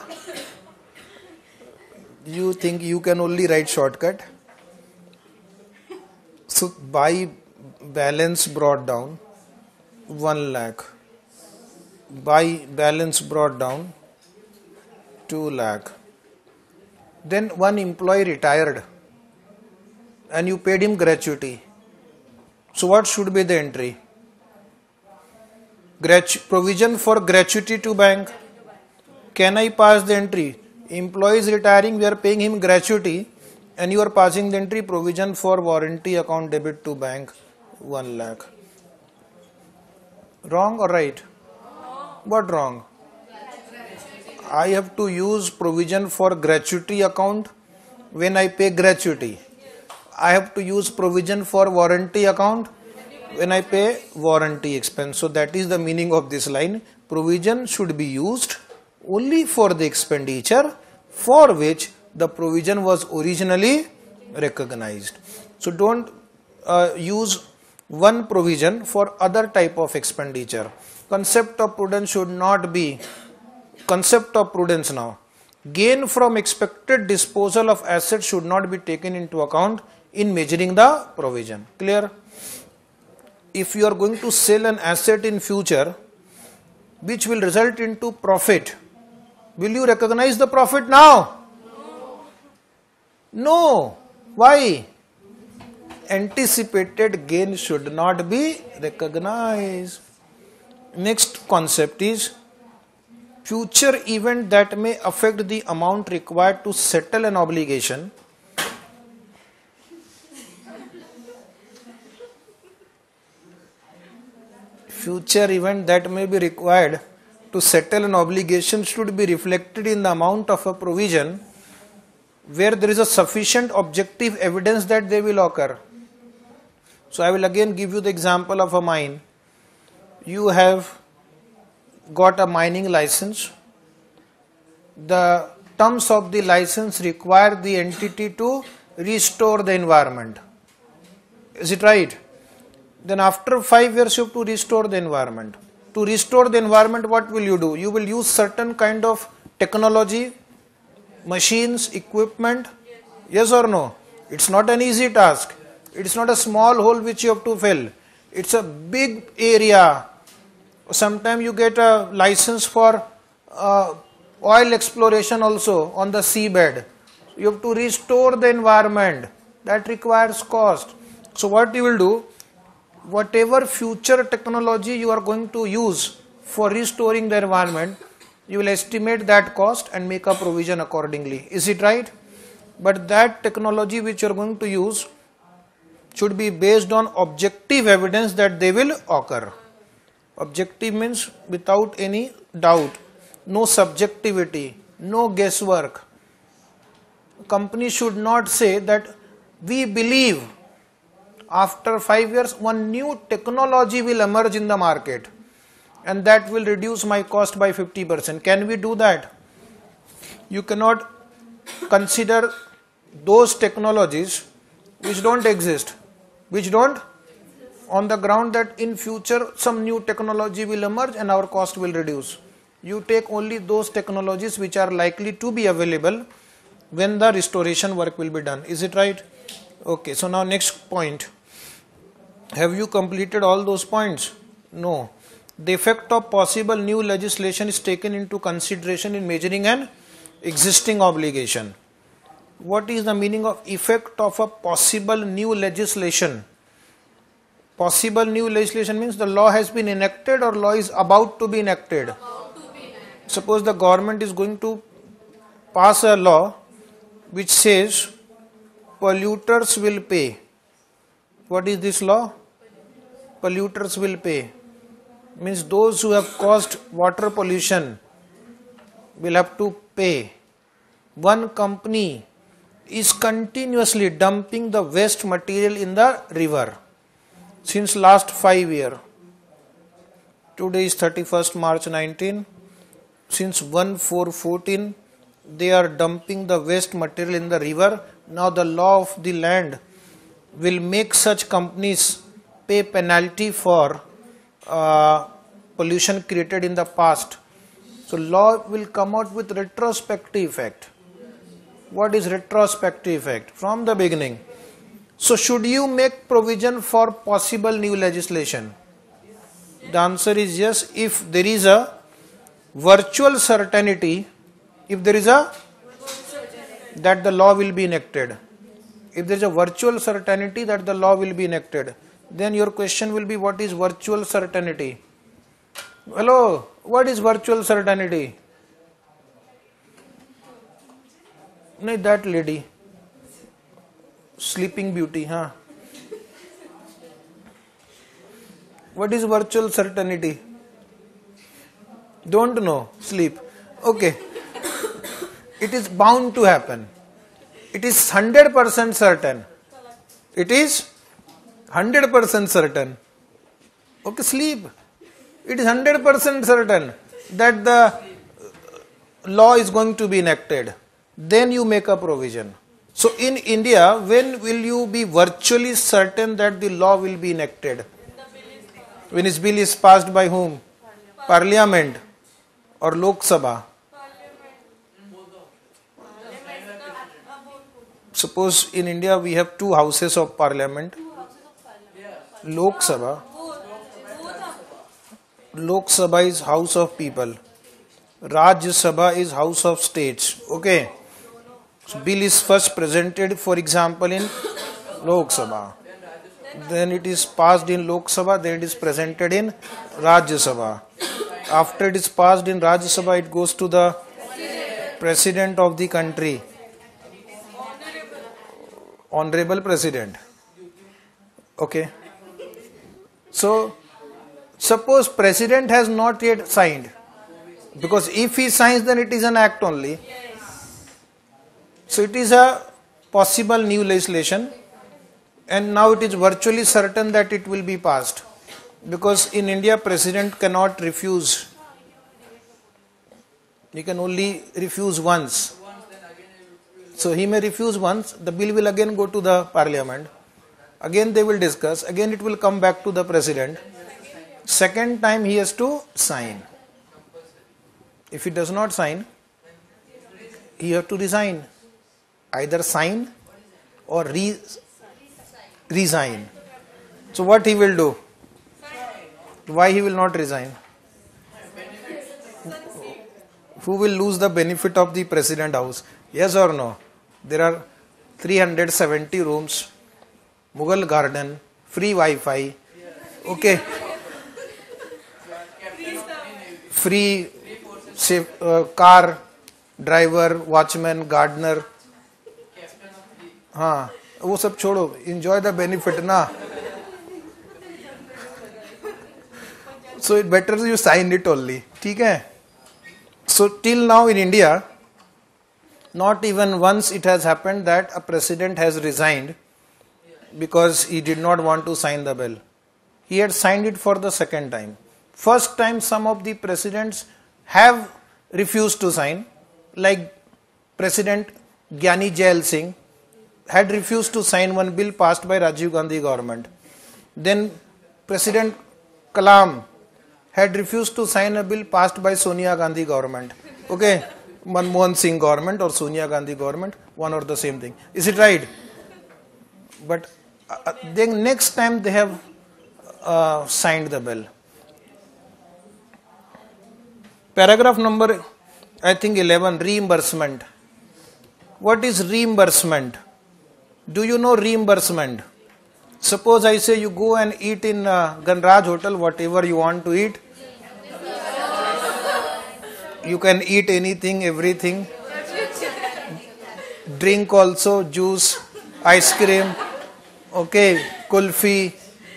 You think you can only write shortcut? So by balance brought down one lakh. By balance brought down two lakh. Then one employee retired and you paid him gratuity. So what should be the entry? Gratu- provision for gratuity to bank. Can I pass the entry? Employee is retiring, we are paying him gratuity and you are passing the entry, provision for warranty account debit to bank one lakh. Wrong or right? What wrong? I have to use provision for gratuity account when I pay gratuity. I have to use provision for warranty account when I pay warranty expense. So that is the meaning of this line. Provision should be used only for the expenditure for which the provision was originally recognized. So don't uh, use one provision for other type of expenditure. Concept of prudence should not be, concept of prudence now. Gain from expected disposal of assets should not be taken into account in measuring the provision. Clear? If you are going to sell an asset in future which will result into profit, will you recognize the profit now? No. Why? Anticipated gain should not be recognized. Next concept is future event that may affect the amount required to settle an obligation future event that may be required to settle an obligation should be reflected in the amount of a provision where there is a sufficient objective evidence that they will occur. So I will again give you the example of a mine. You have got a mining license. The terms of the license require the entity to restore the environment. Is it right? Then after five years you have to restore the environment. To restore the environment, what will you do? You will use certain kind of technology, machines, equipment. Yes or no? It's not an easy task. It's not a small hole which you have to fill. It's a big area. Sometimes you get a license for uh, oil exploration also on the seabed. You have to restore the environment. That requires cost. So what you will do, whatever future technology you are going to use for restoring the environment, you will estimate that cost and make a provision accordingly. Is it right? But that technology which you are going to use should be based on objective evidence that they will occur. Objective means without any doubt, no subjectivity, no guesswork. Company should not say that we believe after five years one new technology will emerge in the market and that will reduce my cost by fifty percent. Can we do that? You cannot consider those technologies which don't exist, which don't, on the ground that in future some new technology will emerge and our cost will reduce. You take only those technologies which are likely to be available when the restoration work will be done. Is it right? Okay, so now next point. Have you completed all those points? No. The effect of possible new legislation is taken into consideration in measuring an existing obligation. What is the meaning of effect of a possible new legislation? Possible new legislation means the law has been enacted or law is about to be enacted. Suppose the government is going to pass a law which says polluters will pay. What is this law? Polluters will pay. Means those who have caused water pollution will have to pay. One company is continuously dumping the waste material in the river since last five years. Today is thirty-first March nineteen. Since one four fourteen they are dumping the waste material in the river. Now the law of the land will make such companies pay penalty for uh, pollution created in the past. So law will come out with retrospective effect. What is retrospective effect? From the beginning. So should you make provision for possible new legislation? The answer is yes, if there is a virtual certainty, if there is a that the law will be enacted. If there is a virtual certainty that the law will be enacted, then your question will be, what is virtual certainty? Hello, what is virtual certainty? No, that lady, sleeping beauty, huh? What is virtual certainty? Don't know, sleep. Okay. It is bound to happen. It is one hundred percent certain. It is one hundred percent certain. Okay, sleep. It is one hundred percent certain that the law is going to be enacted. Then you make a provision. So in India, when will you be virtually certain that the law will be enacted? When this bill is passed by whom? Parliament or Lok Sabha? Suppose in India we have two houses of parliament. Lok Sabha. Lok Sabha is house of people. Rajya Sabha is house of states. Okay. So bill is first presented, for example, in Lok Sabha. Then it is passed in Lok Sabha. Then it is presented in Rajya Sabha. After it is passed in Rajya Sabha, it goes to the President of the country. Honorable President. Okay. So, suppose President has not yet signed. Because if he signs, then it is an act only. So, it is a possible new legislation. And now it is virtually certain that it will be passed. Because in India, President cannot refuse. He can only refuse once. So he may refuse once, the bill will again go to the Parliament. Again they will discuss, again it will come back to the President. Second time he has to sign. If he does not sign, he has to resign. Either sign or re resign. So what he will do? Why he will not resign? Who will lose the benefit of the President House? Yes or no? There are three hundred seventy rooms, Mughal garden, free Wi-Fi, okay, free safe, uh, car, driver, watchman, gardener. हाँ, वो सब छोड़ो, enjoy the benefit ना. So it better you sign it only. ठीक है? So till now in India, not even once it has happened that a president has resigned because he did not want to sign the bill. He had signed it for the second time. First time some of the presidents have refused to sign, like President Gyani Jail Singh had refused to sign one bill passed by Rajiv Gandhi government. Then President Kalam had refused to sign a bill passed by Sonia Gandhi government. Okay, Manmohan Singh government or Sonia Gandhi government, one or the same thing. Is it right? But uh, then next time they have uh, signed the bill. Paragraph number, I think eleven, reimbursement. What is reimbursement? Do you know reimbursement? Suppose I say you go and eat in uh, Ganraj Hotel, whatever you want to eat. You can eat anything, everything. Drink also, juice, ice cream, okay, kulfi,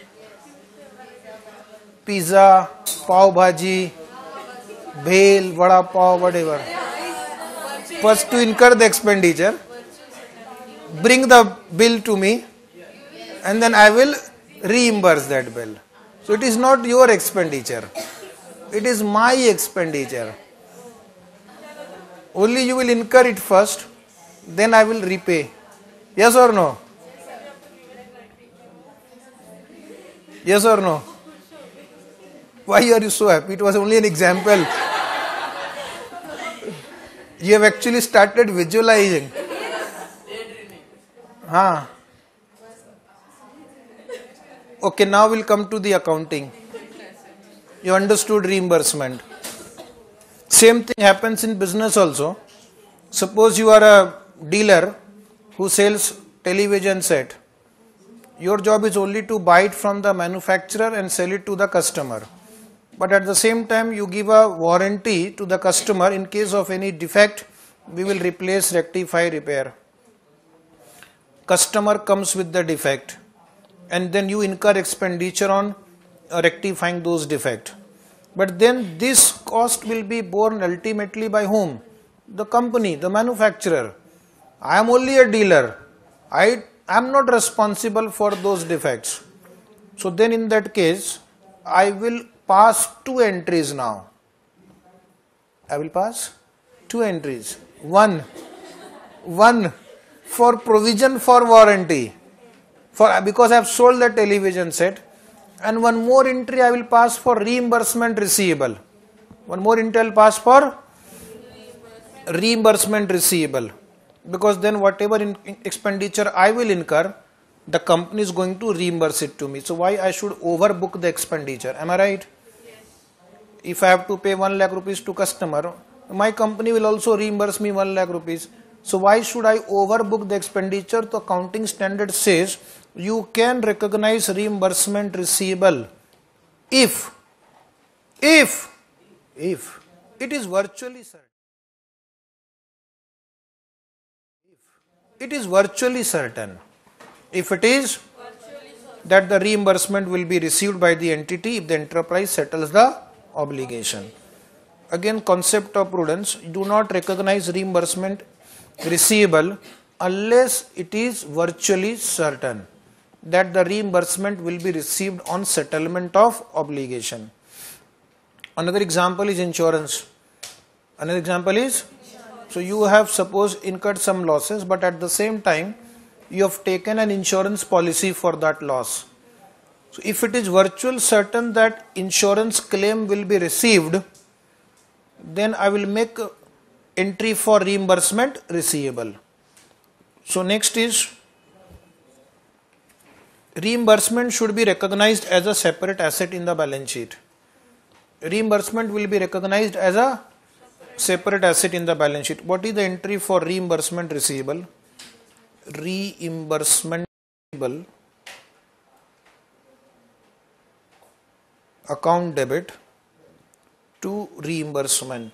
pizza, pav bhaji, bhel, vada pav, whatever. First to incur the expenditure, bring the bill to me, and then I will reimburse that bill. So it is not your expenditure. It is my expenditure. Only you will incur it first, then I will repay. Yes or no? Yes or no? Why are you so happy? It was only an example. You have actually started visualizing. Huh. Okay, now we'll come to the accounting. You understood reimbursement. Same thing happens in business also. Suppose you are a dealer who sells television set. Your job is only to buy it from the manufacturer and sell it to the customer. But at the same time you give a warranty to the customer in case of any defect, we will replace, rectify, repair. Customer comes with the defect and then you incur expenditure on uh, rectifying those defects. But then this cost will be borne ultimately by whom? The company, the manufacturer. I am only a dealer. I am not responsible for those defects. So then in that case, I will pass two entries now. I will pass two entries. One, one for provision for warranty, for because I have sold the television set. And one more entry I will pass for reimbursement receivable. One more entry I will pass for reimbursement receivable. Because then whatever in expenditure I will incur, the company is going to reimburse it to me. So why I should overbook the expenditure? Am I right? Yes. If I have to pay one lakh rupees to customer, my company will also reimburse me one lakh rupees. So why should I overbook the expenditure? The accounting standard says you can recognize reimbursement receivable if, if If it is virtually certain, it is virtually certain, if it is that the reimbursement will be received by the entity if the enterprise settles the obligation. Again, concept of prudence, do not recognize reimbursement receivable unless it is virtually certain that the reimbursement will be received on settlement of obligation. Another example is insurance. Another example is, so you have suppose incurred some losses, but at the same time you have taken an insurance policy for that loss. So if it is virtual certain that insurance claim will be received, then I will make entry for reimbursement receivable. So next is, reimbursement should be recognized as a separate asset in the balance sheet. Reimbursement will be recognized as a separate asset in the balance sheet. What is the entry for reimbursement receivable? Reimbursement receivable, account debit to reimbursement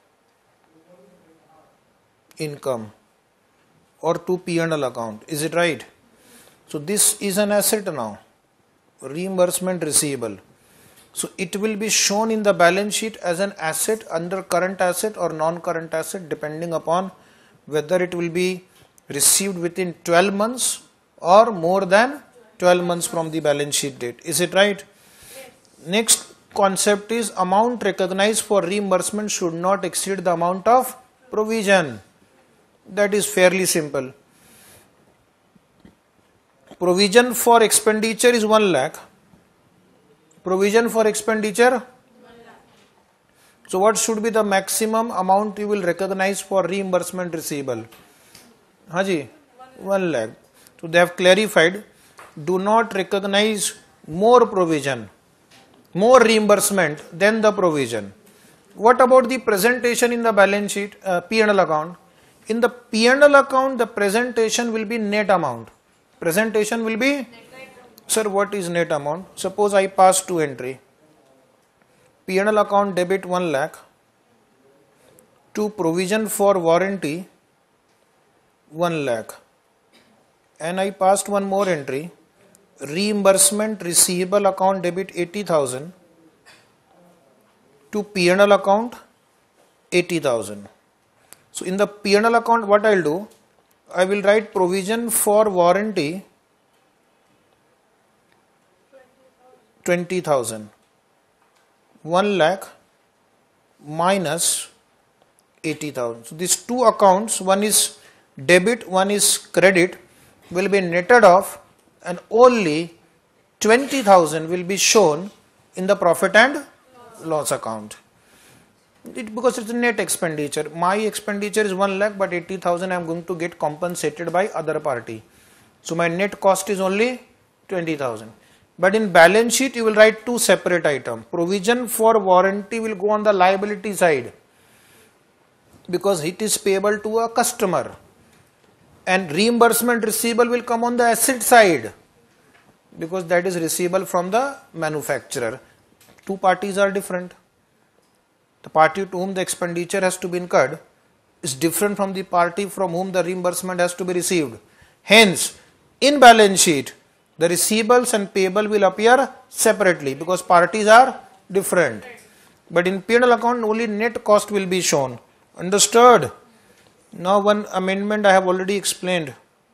income or to P and L account. Is it right? So this is an asset now, reimbursement receivable. So it will be shown in the balance sheet as an asset under current asset or non-current asset, depending upon whether it will be received within twelve months or more than twelve months from the balance sheet date. Is it right? Next concept is, amount recognized for reimbursement should not exceed the amount of provision. That is fairly simple. Provision for expenditure is one lakh. Provision for expenditure. So what should be the maximum amount you will recognize for reimbursement receivable? Haji, one lakh. So they have clarified, do not recognize more provision, more reimbursement than the provision. What about the presentation in the balance sheet, uh, P and L account? In the P and L account, the presentation will be net amount. Presentation will be, sir, what is net amount? Suppose I pass two entry. P and L account debit one lakh to provision for warranty one lakh, and I passed one more entry, reimbursement receivable account debit eighty thousand to P and L account eighty thousand. So in the P and L account, what I will do, I will write provision for warranty twenty thousand, one lakh minus eighty thousand. So these two accounts, one is debit, one is credit, will be netted off, and only twenty thousand will be shown in the profit and loss account. It, because it's a net expenditure. My expenditure is one lakh, but eighty thousand I am going to get compensated by other party. So my net cost is only twenty thousand. But in balance sheet you will write two separate items. Provision for warranty will go on the liability side because it is payable to a customer, and reimbursement receivable will come on the asset side because that is receivable from the manufacturer. Two parties are different. The party to whom the expenditure has to be incurred is different from the party from whom the reimbursement has to be received. Hence, in balance sheet, the receivables and payable will appear separately because parties are different. But in P and L account, only net cost will be shown. Understood? Now one amendment I have already explained.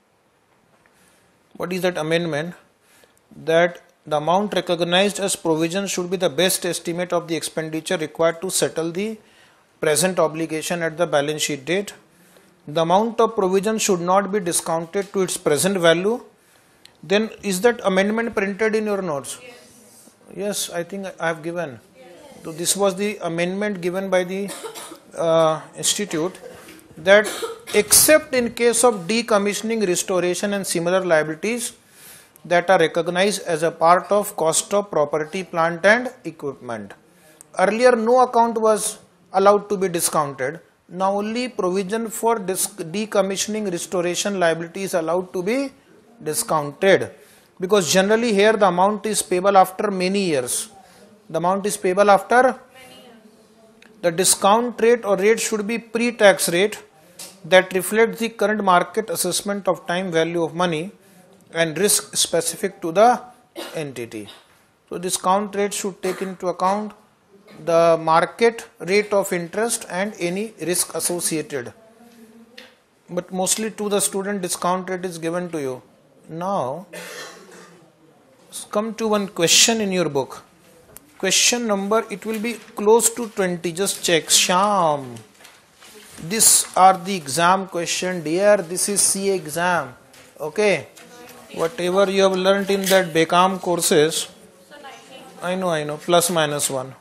What is that amendment? That the amount recognized as provision should be the best estimate of the expenditure required to settle the present obligation at the balance sheet date. The amount of provision should not be discounted to its present value. Then is that amendment printed in your notes? Yes, yes, I think I have given. Yes. So this was the amendment given by the uh, institute, that except in case of decommissioning, restoration and similar liabilities that are recognized as a part of cost of property, plant and equipment. Earlier no account was allowed to be discounted. Now only provision for decommissioning, restoration liability is allowed to be discounted, because generally here the amount is payable after many years. The amount is payable after many years. The discount rate or rate should be pre-tax rate that reflects the current market assessment of time value of money and risk specific to the entity. So discount rate should take into account the market rate of interest and any risk associated. But mostly to the student, discount rate is given to you. Now come to one question in your book. Question number, it will be close to twenty. Just check. Sham. These are the exam question, dear. This is C A exam. Okay. Whatever you have learnt in that Bekam courses, I know, I know. Plus minus one.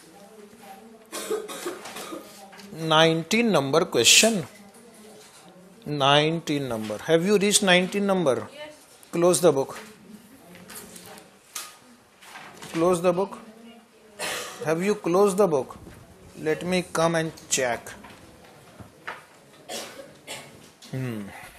nineteen number question. nineteen number. Have you reached nineteen number? Yes. Close the book. Close the book. Have you closed the book? Let me come and check. Hmm.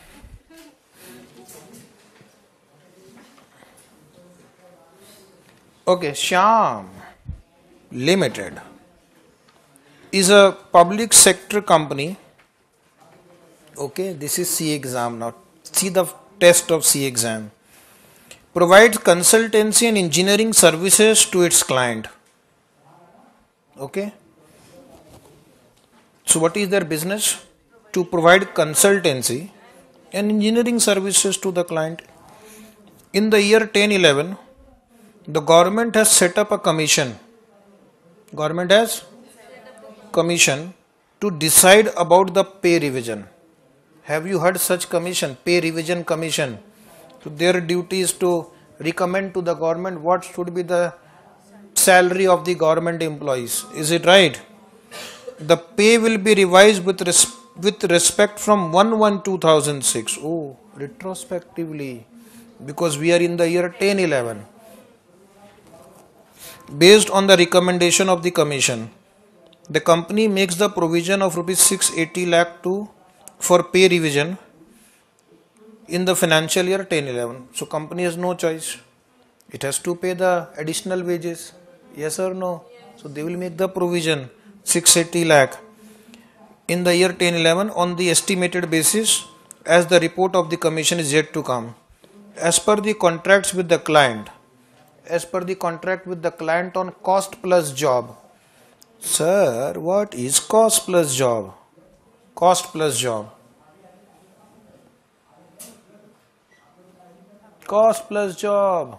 Okay, Shyam Limited is a public sector company. Okay, this is C exam now. See the test of C exam. Provides consultancy and engineering services to its client. Okay. So what is their business? To provide consultancy and engineering services to the client. In the year ten eleven, the government has set up a commission. Government has commission to decide about the pay revision. Have you heard such commission? Pay revision commission. So their duty is to recommend to the government what should be the salary of the government employees. Is it right? The pay will be revised with res- with respect from one one two thousand six. Oh, retrospectively, because we are in the year ten eleven. Based on the recommendation of the commission, the company makes the provision of rupees six hundred eighty lakh to for pay revision in the financial year ten eleven. So company has no choice. It has to pay the additional wages. Yes or no? Yes. So they will make the provision six hundred eighty lakh in the year ten eleven on the estimated basis, as the report of the commission is yet to come. As per the contracts with the client, as per the contract with the client on cost plus job. Sir, what is cost plus job? Cost plus job. Cost plus job.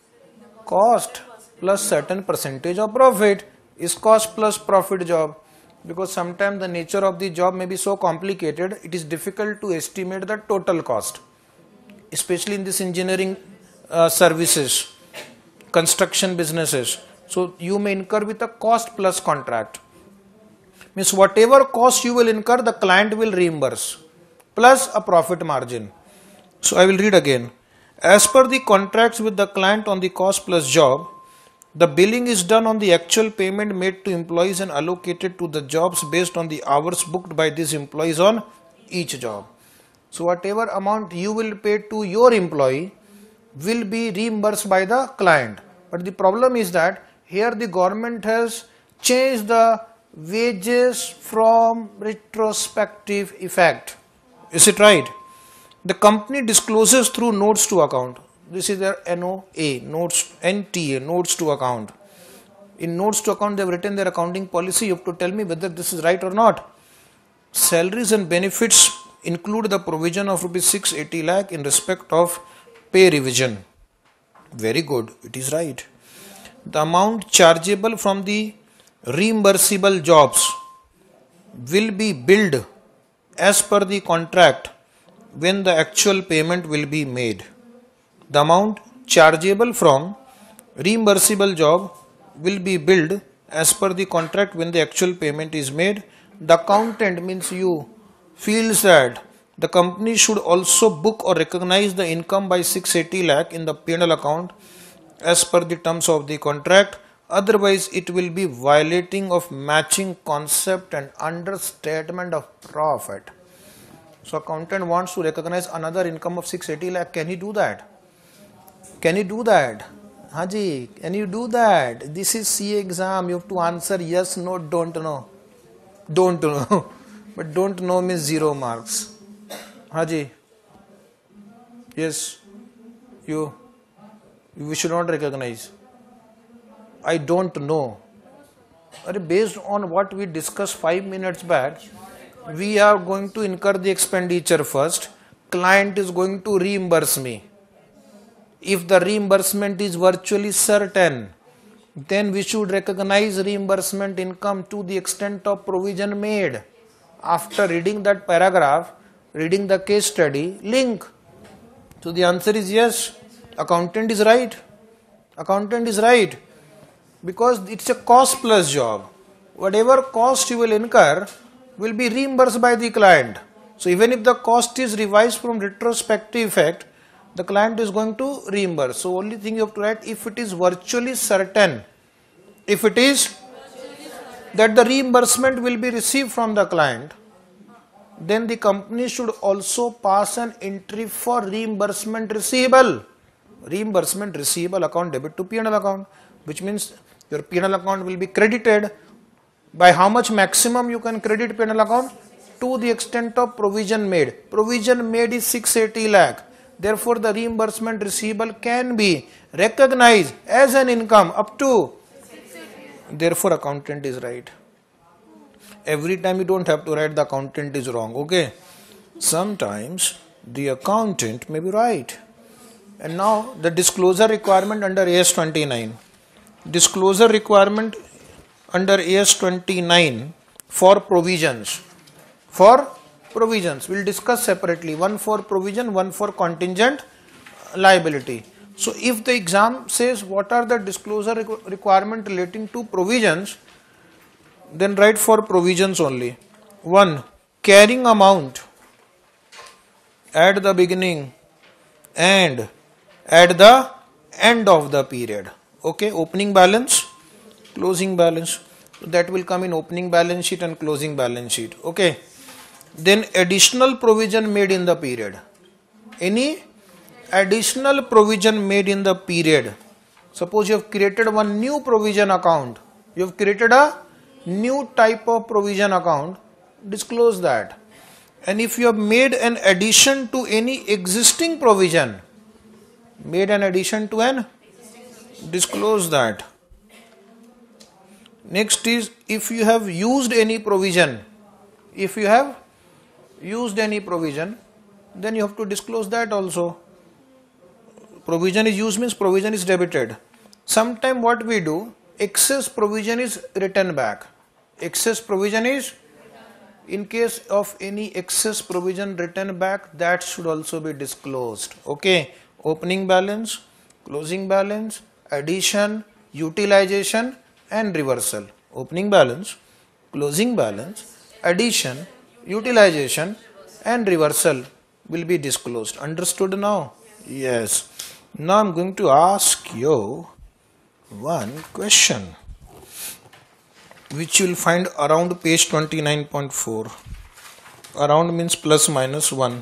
Cost plus certain percentage of profit is cost plus profit job. Because sometimes the nature of the job may be so complicated, it is difficult to estimate the total cost. Especially in this engineering uh, services, construction businesses. So you may incur with a cost plus contract. Means whatever cost you will incur, the client will reimburse. Plus a profit margin. So I will read again. As per the contracts with the client on the cost plus job, the billing is done on the actual payment made to employees and allocated to the jobs based on the hours booked by these employees on each job. So whatever amount you will pay to your employee will be reimbursed by the client. But the problem is that here the government has changed the wages from retrospective effect. Is it right? The company discloses through notes to account. This is their N O A, notes, N T A, notes to account. In notes to account, they have written their accounting policy. You have to tell me whether this is right or not. Salaries and benefits include the provision of rupees six hundred eighty lakh in respect of pay revision. Very good, it is right. The amount chargeable from the reimbursable jobs will be billed as per the contract when the actual payment will be made. The amount chargeable from reimbursable job will be billed as per the contract when the actual payment is made. The accountant, means you, feels that the company should also book or recognize the income by six hundred eighty lakh in the P and L account as per the terms of the contract. Otherwise, it will be violating of matching concept and understatement of profit. So, accountant wants to recognize another income of six hundred eighty lakh. Can he do that? Can you do that? Haji, can you do that? This is C exam. You have to answer yes, no, don't know. Don't know. But don't know means zero marks. Haji. Yes. You. We should not recognize. I don't know. Based on what we discussed five minutes back, we are going to incur the expenditure first. Client is going to reimburse me. If the reimbursement is virtually certain, then we should recognize reimbursement income to the extent of provision made. After reading that paragraph, reading the case study, link. So the answer is yes. Accountant is right. Accountant is right. Because it's a cost plus job. Whatever cost you will incur will be reimbursed by the client. So even if the cost is revised from retrospective effect, the client is going to reimburse. So only thing you have to write, if it is virtually certain, if it is that the reimbursement will be received from the client, then the company should also pass an entry for reimbursement receivable. Reimbursement receivable account debit to P and L account, which means your P and L account will be credited. By how much maximum you can credit P and L account? To the extent of provision made. Provision made is six hundred eighty lakh. Therefore, the reimbursement receivable can be recognized as an income up to. Therefore, accountant is right. Every time you don't have to write the accountant is wrong. Okay. Sometimes the accountant may be right. And now the disclosure requirement under A S twenty-nine. Disclosure requirement under A S twenty-nine for provisions. For provisions. We'll discuss separately. One for provision, one for contingent liability. So if the exam says what are the disclosure requirement relating to provisions, then write for provisions only. One, carrying amount at the beginning and at the end of the period. Okay, opening balance, closing balance. That will come in opening balance sheet and closing balance sheet. Okay. Then additional provision made in the period. Any additional provision made in the period. Suppose you have created one new provision account. You have created a new type of provision account. Disclose that. And if you have made an addition to any existing provision, made an addition to an, disclose that. Next is if you have used any provision. If you have used any provision, then you have to disclose that also. Provision is used means provision is debited. Sometime what we do, excess provision is written back. Excess provision is, in case of any excess provision written back, that should also be disclosed. Okay, opening balance, closing balance, addition, utilization and reversal. Opening balance, closing balance, addition, utilization and reversal will be disclosed. Understood now? Yes. Now I'm going to ask you one question which you will find around page twenty-nine point four. Around means plus minus one.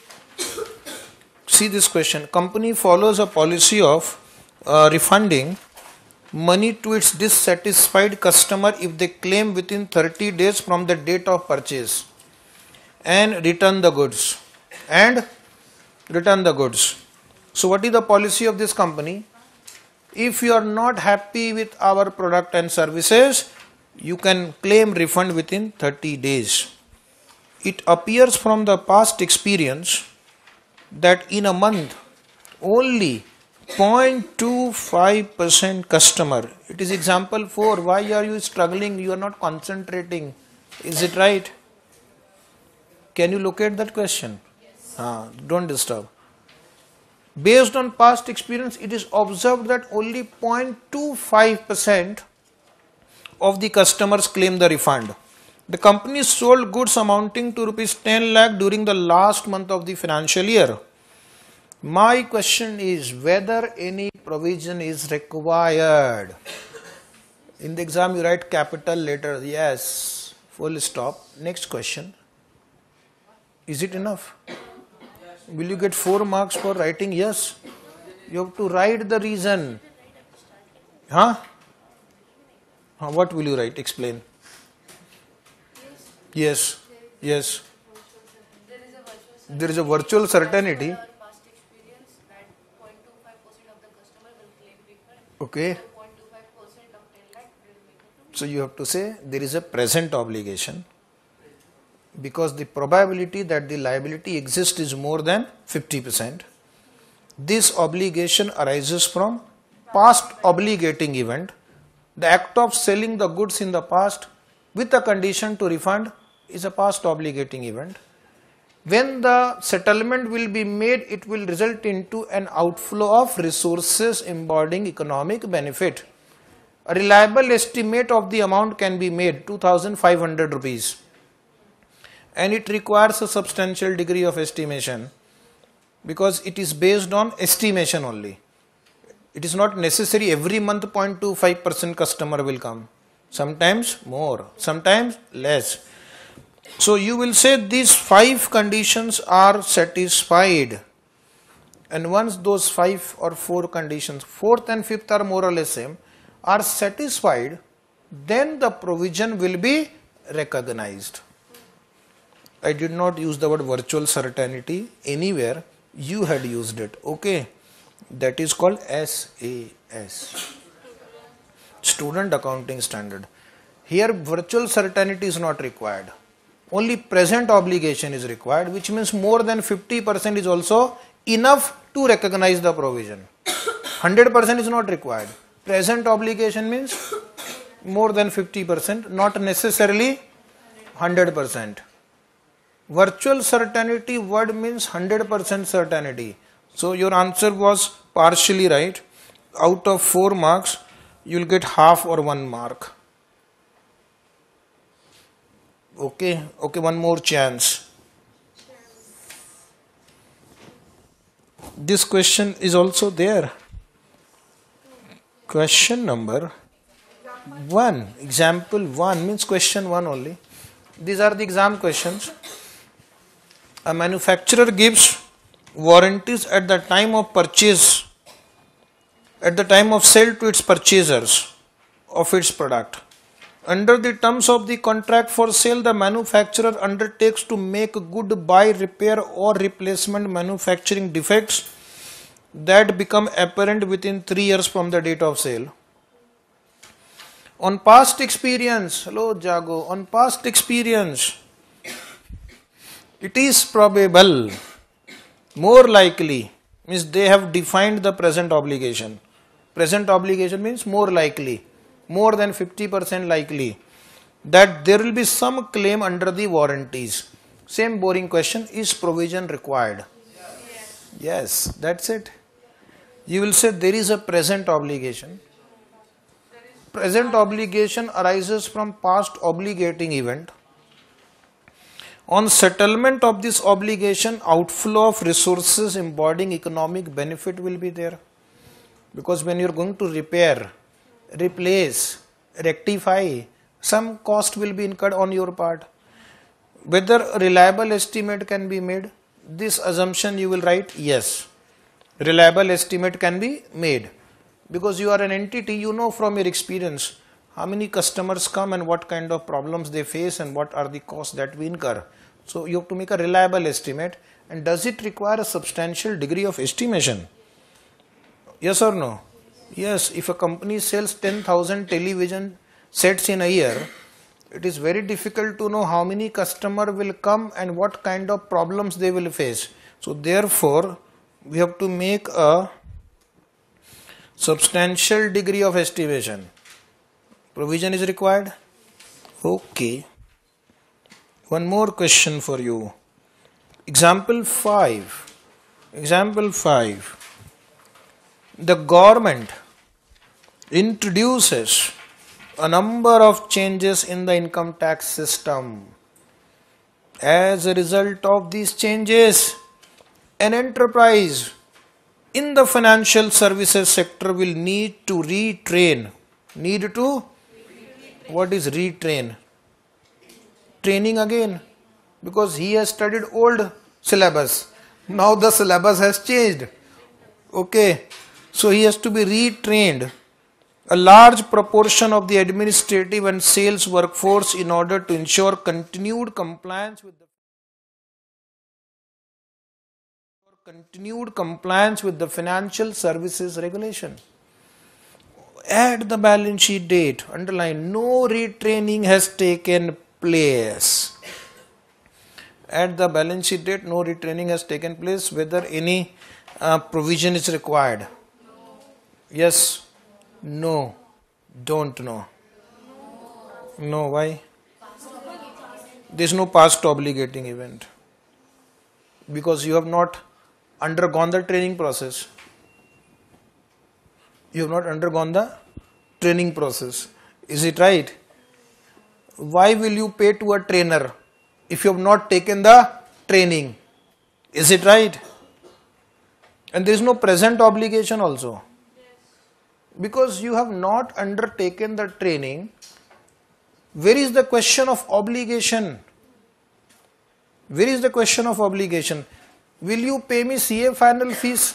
See this question. Company follows a policy of uh, refunding money to its dissatisfied customer if they claim within thirty days from the date of purchase and return the goods and return the goods. So what is the policy of this company? If you are not happy with our product and services, you can claim refund within thirty days. It appears from the past experience that in a month only zero point two five percent customer. It is example four. Why are you struggling? You are not concentrating. Is it right? Can you locate that question? Yes. Ah, don't disturb. Based on past experience, it is observed that only zero point two five percent of the customers claim the refund. The company sold goods amounting to rupees ten lakh during the last month of the financial year. My question is whether any provision is required. In the exam you write capital letter yes, full stop. Next question. Is it enough? Will you get four marks for writing yes? You have to write the reason. Huh? What will you write? Explain. Yes, yes. There is a virtual certainty. Okay. So you have to say there is a present obligation because the probability that the liability exists is more than fifty percent. This obligation arises from past obligating event. The act of selling the goods in the past with a condition to refund is a past obligating event. When the settlement will be made, it will result into an outflow of resources embodying economic benefit. A reliable estimate of the amount can be made, two thousand five hundred rupees, and it requires a substantial degree of estimation because it is based on estimation only. It is not necessary every month zero point two five percent customer will come. Sometimes more, sometimes less. So you will say these five conditions are satisfied, and once those five or four conditions, fourth and fifth are more or less same, are satisfied, then the provision will be recognized. I did not use the word virtual certainty anywhere, you had used it, okay? That is called S A S, Student Accounting Standard. Here virtual certainty is not required. Only present obligation is required, which means more than fifty percent is also enough to recognize the provision. one hundred percent is not required. Present obligation means more than fifty percent, not necessarily one hundred percent. Virtual certainty word means one hundred percent certainty. So your answer was partially right. Out of four marks, you will get half or one mark. Okay, okay, one more chance. This question is also there. Question number one. Example one means question one only. These are the exam questions. A manufacturer gives warranties at the time of purchase, at the time of sale to its purchasers of its product. Under the terms of the contract for sale, the manufacturer undertakes to make good by repair or replacement manufacturing defects that become apparent within three years from the date of sale. On past experience, hello Jago, on past experience, it is probable, more likely, means they have defined the present obligation. Present obligation means more likely, more than fifty percent likely that there will be some claim under the warranties. Same boring question, is provision required? Yes, yes, that's it. You will say there is a present obligation. Present obligation arises from past obligating event. On settlement of this obligation, outflow of resources embodying economic benefit will be there. Because when you are going to repair, replace, rectify, some cost will be incurred on your part. Whether a reliable estimate can be made, this assumption you will write yes. Reliable estimate can be made. Because you are an entity, you know from your experience how many customers come and what kind of problems they face and what are the costs that we incur. So you have to make a reliable estimate. And does it require a substantial degree of estimation? Yes or no? Yes, if a company sells ten thousand television sets in a year, it is very difficult to know how many customers will come and what kind of problems they will face. So therefore, we have to make a substantial degree of estimation. Provision is required? Okay. One more question for you. Example five. Example five. The government introduces a number of changes in the income tax system. As a result of these changes, an enterprise in the financial services sector will need to retrain. Need to? What is retrain? Training again. Because he has studied old syllabus. Now the syllabus has changed. Okay. So he has to be retrained. a large proportion of the administrative and sales workforce in order to ensure continued compliance with the continued compliance with the financial services regulation. At the balance sheet date, underline, no retraining has taken place. At the balance sheet date, no retraining has taken place. Whether any uh, provision is required? Yes, no, don't know. No, why? There is no past obligating event. Because you have not undergone the training process. You have not undergone the training process. Is it right? Why will you pay to a trainer if you have not taken the training? Is it right? And there is no present obligation also. Because you have not undertaken the training, where is the question of obligation? Where is the question of obligation? Will you pay me C A final fees?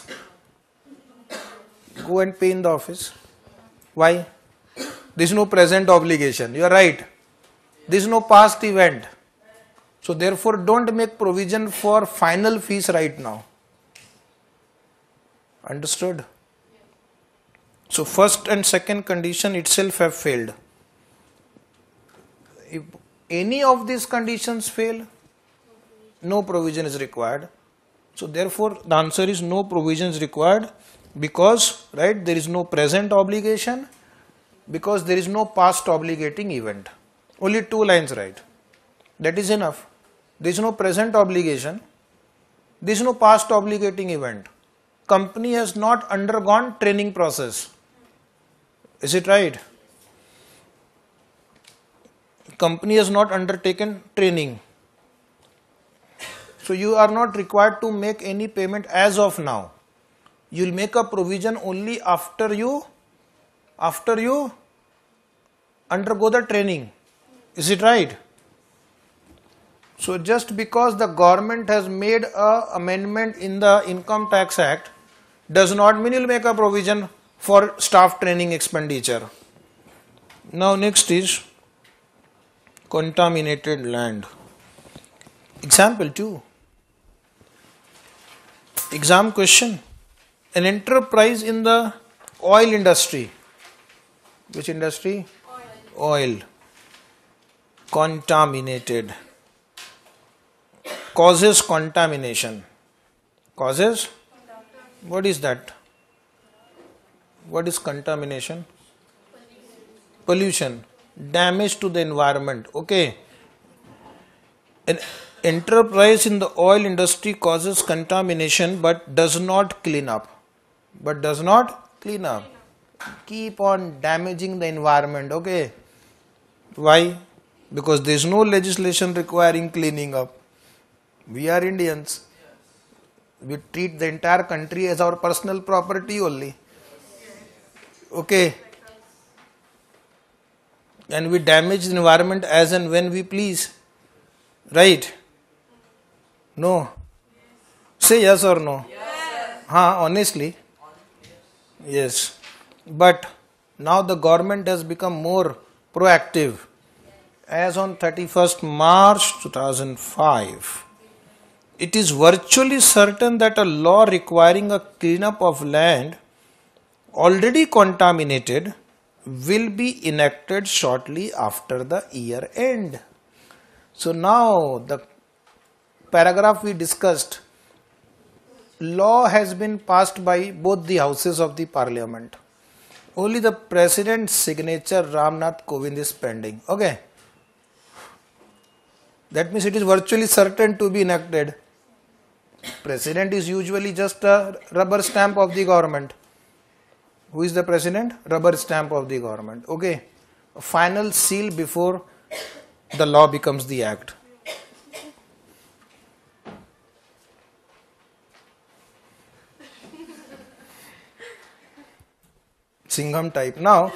Go and pay in the office. Why? There is no present obligation. You are right. There is no past event. So therefore don't make provision for final fees right now. Understood? So first and second condition itself have failed. If any of these conditions fail, no provision is required. So therefore the answer is no provision is required, because right, there is no present obligation, because there is no past obligating event. Only two lines right. That is enough. There is no present obligation. There is no past obligating event. Company has not undergone training process. Is it right? Company has not undertaken training. So you are not required to make any payment as of now. You will make a provision only after you, after you undergo the training. Is it right? So just because the government has made a amendment in the Income Tax Act does not mean you will make a provision for staff training expenditure. Now next is contaminated land. Example two. Exam question. An enterprise in the oil industry. Which industry? Oil. Oil. Contaminated. Causes contamination. Causes? What is that? What is contamination? Pollution. Damage to the environment. Okay. An enterprise in the oil industry causes contamination but does not clean up. But does not clean up. Keep on damaging the environment. Okay. Why? Because there is no legislation requiring cleaning up. We are Indians. We treat the entire country as our personal property only. Okay. And we damage the environment as and when we please. Right? No. Say yes or no. Yes. Huh, honestly. Yes. But now the government has become more proactive. As on thirty-first March two thousand five, it is virtually certain that a law requiring a cleanup of land already contaminated will be enacted shortly after the year end. So now the paragraph we discussed, law has been passed by both the houses of the parliament. Only the president's signature, Ramnath Kovind, is pending. Okay. That means it is virtually certain to be enacted. President is usually just a rubber stamp of the government. Who is the president? Rubber stamp of the government. Okay. A final seal before the law becomes the act. Singham type. Now,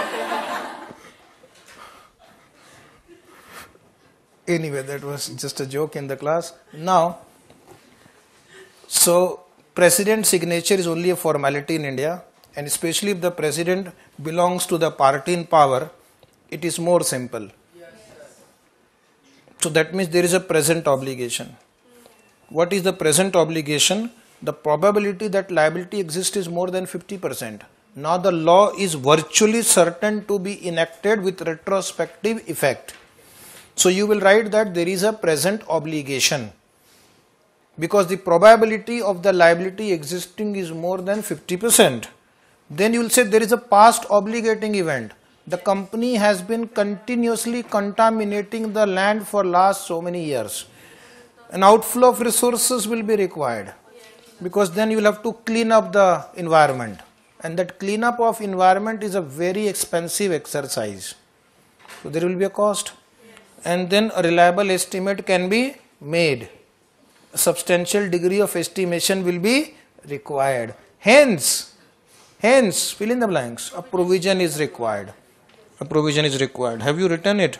anyway, that was just a joke in the class. Now, so president's signature is only a formality in India. And especially if the president belongs to the party in power, it is more simple. So that means there is a present obligation. What is the present obligation? The probability that liability exists is more than fifty percent. Now the law is virtually certain to be enacted with retrospective effect. So you will write that there is a present obligation, because the probability of the liability existing is more than fifty percent. Then you will say there is a past obligating event. The company has been continuously contaminating the land for last so many years. An outflow of resources will be required, because then you will have to clean up the environment. And that cleanup of environment is a very expensive exercise. So there will be a cost. And then a reliable estimate can be made. A substantial degree of estimation will be required. Hence, hence, fill in the blanks, a provision is required. A provision is required. Have you written it?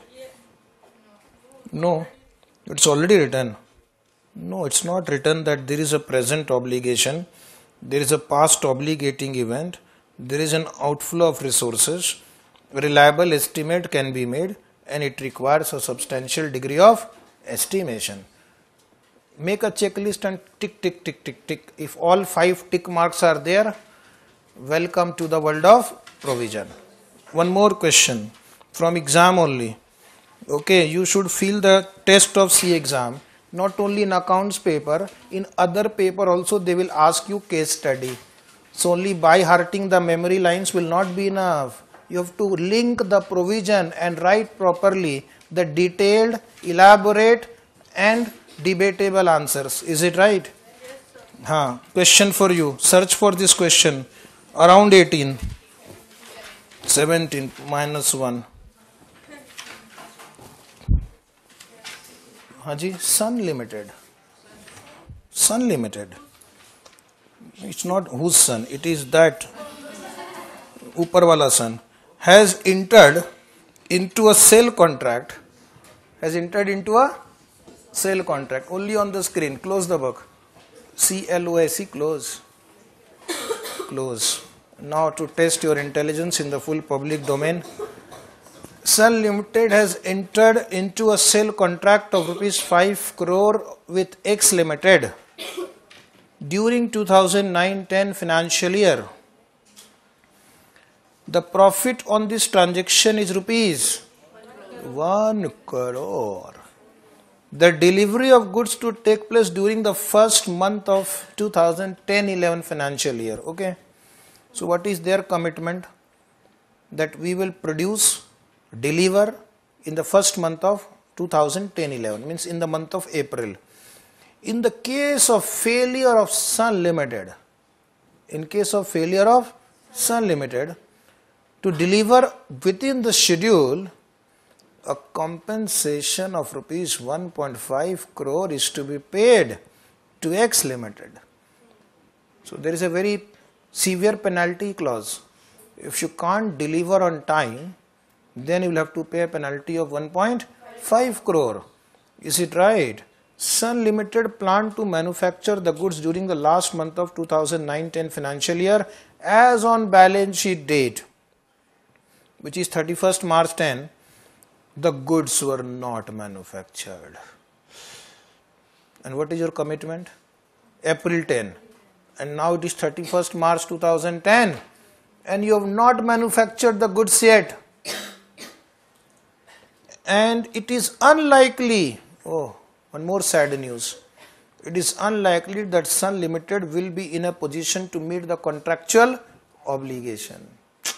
No, it's already written. No, it's not written that there is a present obligation, there is a past obligating event, there is an outflow of resources, a reliable estimate can be made, and it requires a substantial degree of estimation. Make a checklist and tick, tick, tick, tick, tick. If all five tick marks are there, welcome to the world of provision. One more question from exam only. Okay, you should feel the test of C exam. Not only in accounts paper, in other paper also they will ask you case study. So only by hearting the memory lines will not be enough. You have to link the provision and write properly the detailed, elaborate and debatable answers. Is it right? Yes, sir. Huh. Question for you. Search for this question. Around eighteen. seventeen minus one. Haji, Sun Limited. Sun Limited. It's not whose son, it is that Uparwala son has entered into a sale contract. Has entered into a sale contract. Only on the screen. Close the book. C L O S E, close. Close. Now to test your intelligence in the full public domain. Sun Limited has entered into a sale contract of rupees five crore with X Limited during two thousand nine ten financial year. The profit on this transaction is rupees one crore. The delivery of goods to take place during the first month of two thousand ten eleven financial year. Okay. So what is their commitment? That we will produce, deliver in the first month of two thousand ten eleven, means in the month of April. In the case of failure of Sun Limited, in case of failure of Sun Limited to deliver within the schedule, a compensation of rupees one point five crore is to be paid to X Limited. So there is a very severe penalty clause. If you can't deliver on time, then you will have to pay a penalty of one point five crore. Is it right? Sun Limited planned to manufacture the goods during the last month of two thousand nine ten financial year as on balance sheet date, which is thirty-first March ten. The goods were not manufactured. And what is your commitment? April ten. And now it is thirty-first March two thousand ten. And you have not manufactured the goods yet. And it is unlikely, oh, one more sad news. It is unlikely that Sun Limited will be in a position to meet the contractual obligation.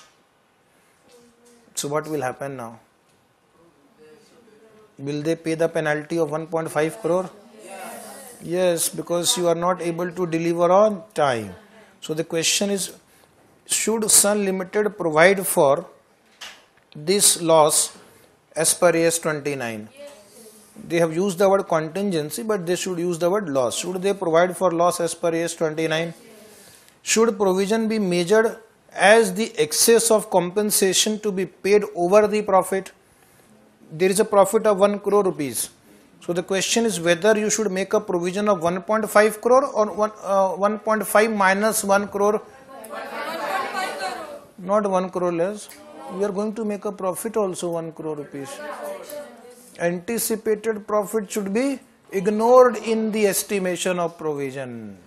So what will happen now? Will they pay the penalty of one point five crore? Yes. Yes, because you are not able to deliver on time. So the question is, should Sun Limited provide for this loss as per A S twenty-nine? Yes. They have used the word contingency, but they should use the word loss. Should they provide for loss as per A S twenty-nine? Yes. Should provision be measured as the excess of compensation to be paid over the profit? There is a profit of one crore rupees. So the question is whether you should make a provision of one point five crore or one, uh, one point five minus one crore. Not one crore less. We are going to make a profit also one crore rupees. Anticipated profit should be ignored in the estimation of provision.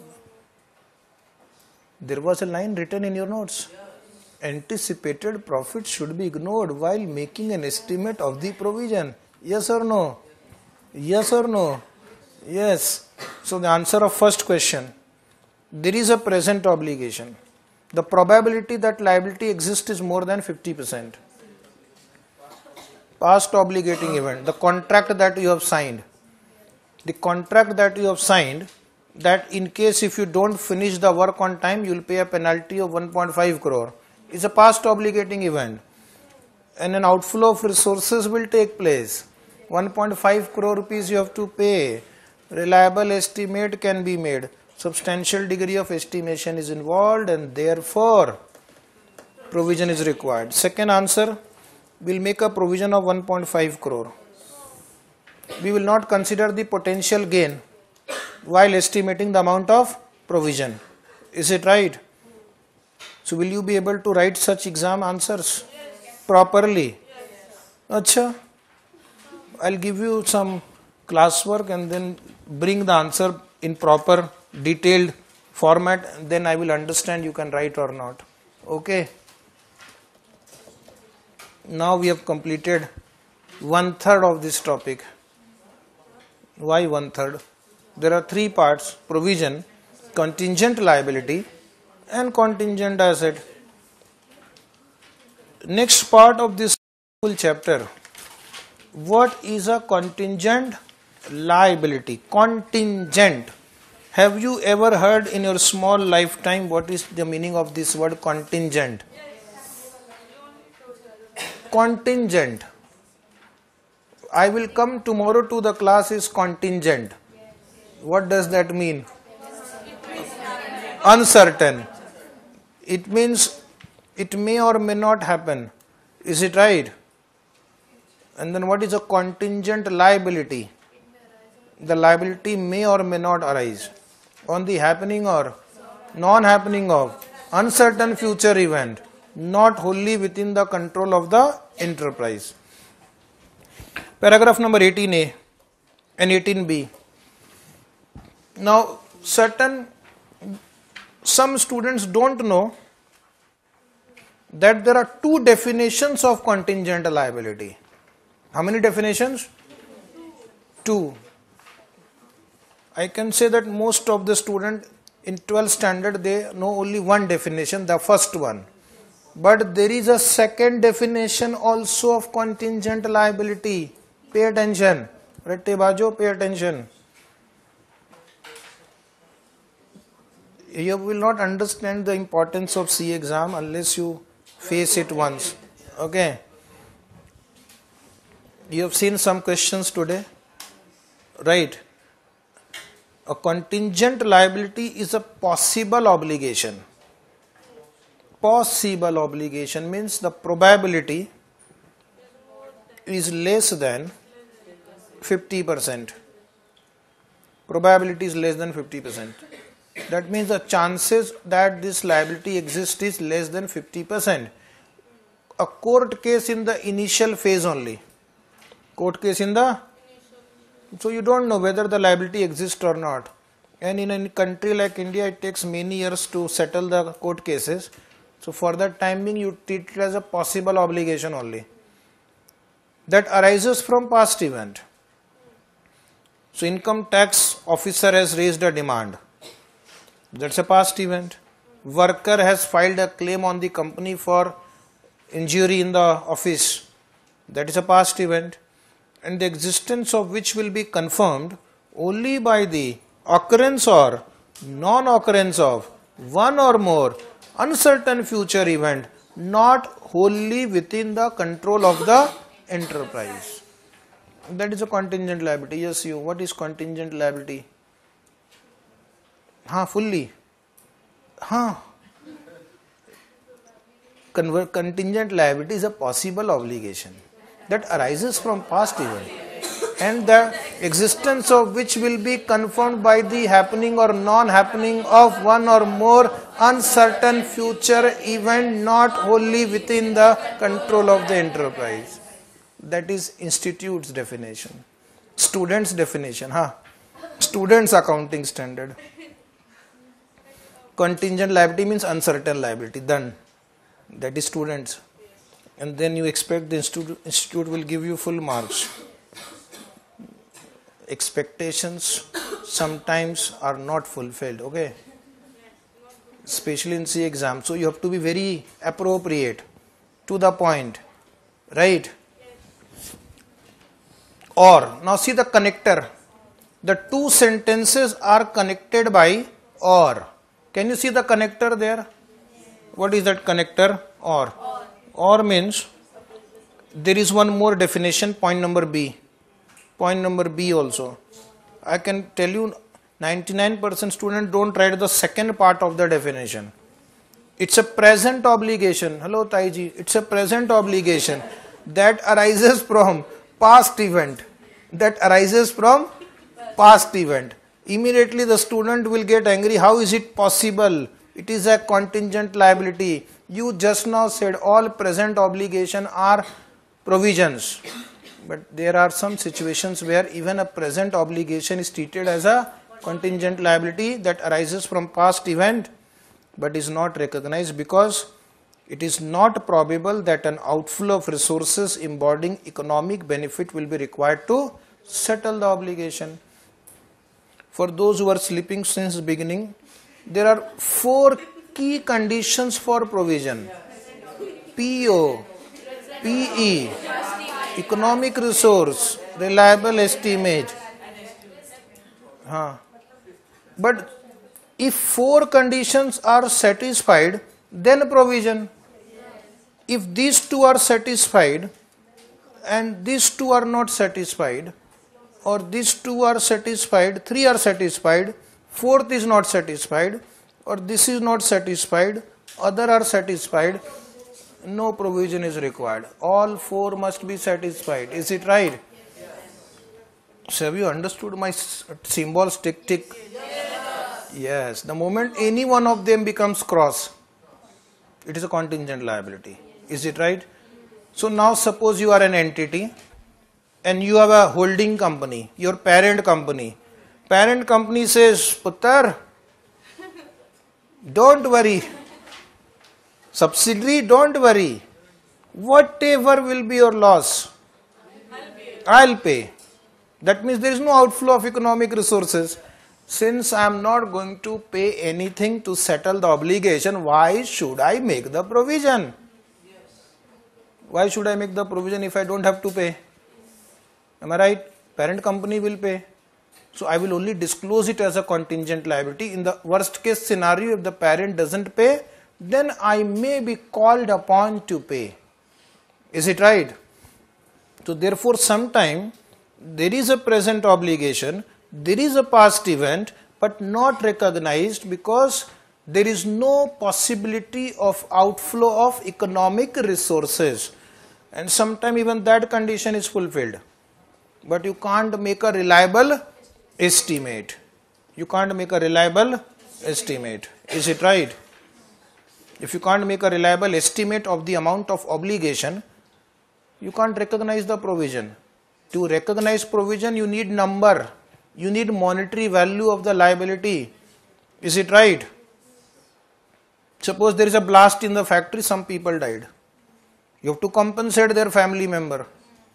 There was a line written in your notes. Anticipated profit should be ignored while making an estimate of the provision. Yes or no? Yes or no? Yes. So the answer of first question. There is a present obligation. The probability that liability exists is more than fifty percent. Past obligating event. The contract that you have signed. The contract that you have signed, that in case if you don't finish the work on time, you will pay a penalty of one point five crore. Is a past obligating event. And an outflow of resources will take place. one point five crore rupees you have to pay. Reliable estimate can be made. Substantial degree of estimation is involved and therefore provision is required. Second answer, we will make a provision of one point five crore. We will not consider the potential gain while estimating the amount of provision. Is it right? So will you be able to write such exam answers properly? Acha. I'll give you some classwork and then bring the answer in proper detailed format, and then I will understand you can write or not. Okay. Now we have completed one third of this topic. Why one third? There are three parts: provision, contingent liability, and contingent asset. Next part of this full chapter. What is a contingent liability? Contingent. Have you ever heard in your small lifetime what is the meaning of this word contingent? Contingent. I will come tomorrow to the class is contingent. What does that mean? Uncertain. It means it may or may not happen. Is it right? And then what is a contingent liability? The liability may or may not arise on the happening or non-happening of uncertain future event, not wholly within the control of the enterprise. Paragraph number eighteen A and eighteen B. Now, certain, some students don't know that there are two definitions of contingent liability. How many definitions? Two. I can say that most of the students in twelfth standard, they know only one definition, the first one. But there is a second definition also of contingent liability. Pay attention. Ratte bajo, pay attention. You will not understand the importance of C exam unless you face it once. Okay. You have seen some questions today. Right. A contingent liability is a possible obligation. Possible obligation means the probability is less than fifty percent. Probability is less than fifty percent. That means the chances that this liability exists is less than fifty percent. A court case in the initial phase only. Court case in the... So you don't know whether the liability exists or not. And in a country like India, it takes many years to settle the court cases. So for that time being, you treat it as a possible obligation only. That arises from past event. So income tax officer has raised a demand. That's a past event. Worker has filed a claim on the company for injury in the office. That is a past event. And the existence of which will be confirmed only by the occurrence or non-occurrence of one or more uncertain future event, not wholly within the control of the enterprise. That is a contingent liability. Yes, you. What is contingent liability? Ha, fully. Ha. Conver- contingent liability is a possible obligation that arises from past event. and the existence of which will be confirmed by the happening or non-happening of one or more uncertain future event not wholly within the control of the enterprise. That is institute's definition. Student's definition, huh? Student's accounting standard. Contingent liability means uncertain liability. Done. That is students. And then you expect the institute, institute will give you full marks. Expectations sometimes are not fulfilled, okay? Especially in C exam. So you have to be very appropriate, to the point, right? Or, now see the connector. The two sentences are connected by or. Can you see the connector there? What is that connector? Or. Or means there is one more definition, point number B. Point number B also. I can tell you ninety-nine percent students don't write the second part of the definition. It's a present obligation. Hello Taiji. It's a present obligation that arises from past event. That arises from past event. Immediately the student will get angry. How is it possible? It is a contingent liability. You just now said all present obligation are provisions. But there are some situations where even a present obligation is treated as a contingent liability that arises from past event but is not recognized because it is not probable that an outflow of resources embodying economic benefit will be required to settle the obligation. For those who are sleeping since beginning, there are four key conditions for provision. P O, P E, economic resource, reliable estimate. Huh. But if four conditions are satisfied, then provision. If these two are satisfied and these two are not satisfied, or these two are satisfied, three are satisfied, fourth is not satisfied, or this is not satisfied, other are satisfied, no provision is required. All four must be satisfied. Is it right? So have you understood my symbols tick tick? Yes. The moment any one of them becomes cross, it is a contingent liability. Is it right? So now suppose you are an entity and you have a holding company, your parent company. Parent company says, Puttar, don't worry. Subsidiary, don't worry. Whatever will be your loss, I'll pay. That means there is no outflow of economic resources. Since I am not going to pay anything to settle the obligation, why should I make the provision? Why should I make the provision if I don't have to pay? Am I right? Parent company will pay. So I will only disclose it as a contingent liability. In the worst case scenario, if the parent doesn't pay, then I may be called upon to pay. Is it right? So therefore, sometime there is a present obligation, there is a past event, but not recognized because there is no possibility of outflow of economic resources. And sometime even that condition is fulfilled. But you can't make a reliable estimate. You can't make a reliable estimate. Is it right? If you can't make a reliable estimate of the amount of obligation, you can't recognize the provision. To recognize provision, you need number. You need monetary value of the liability. Is it right? Suppose there is a blast in the factory, some people died. You have to compensate their family member.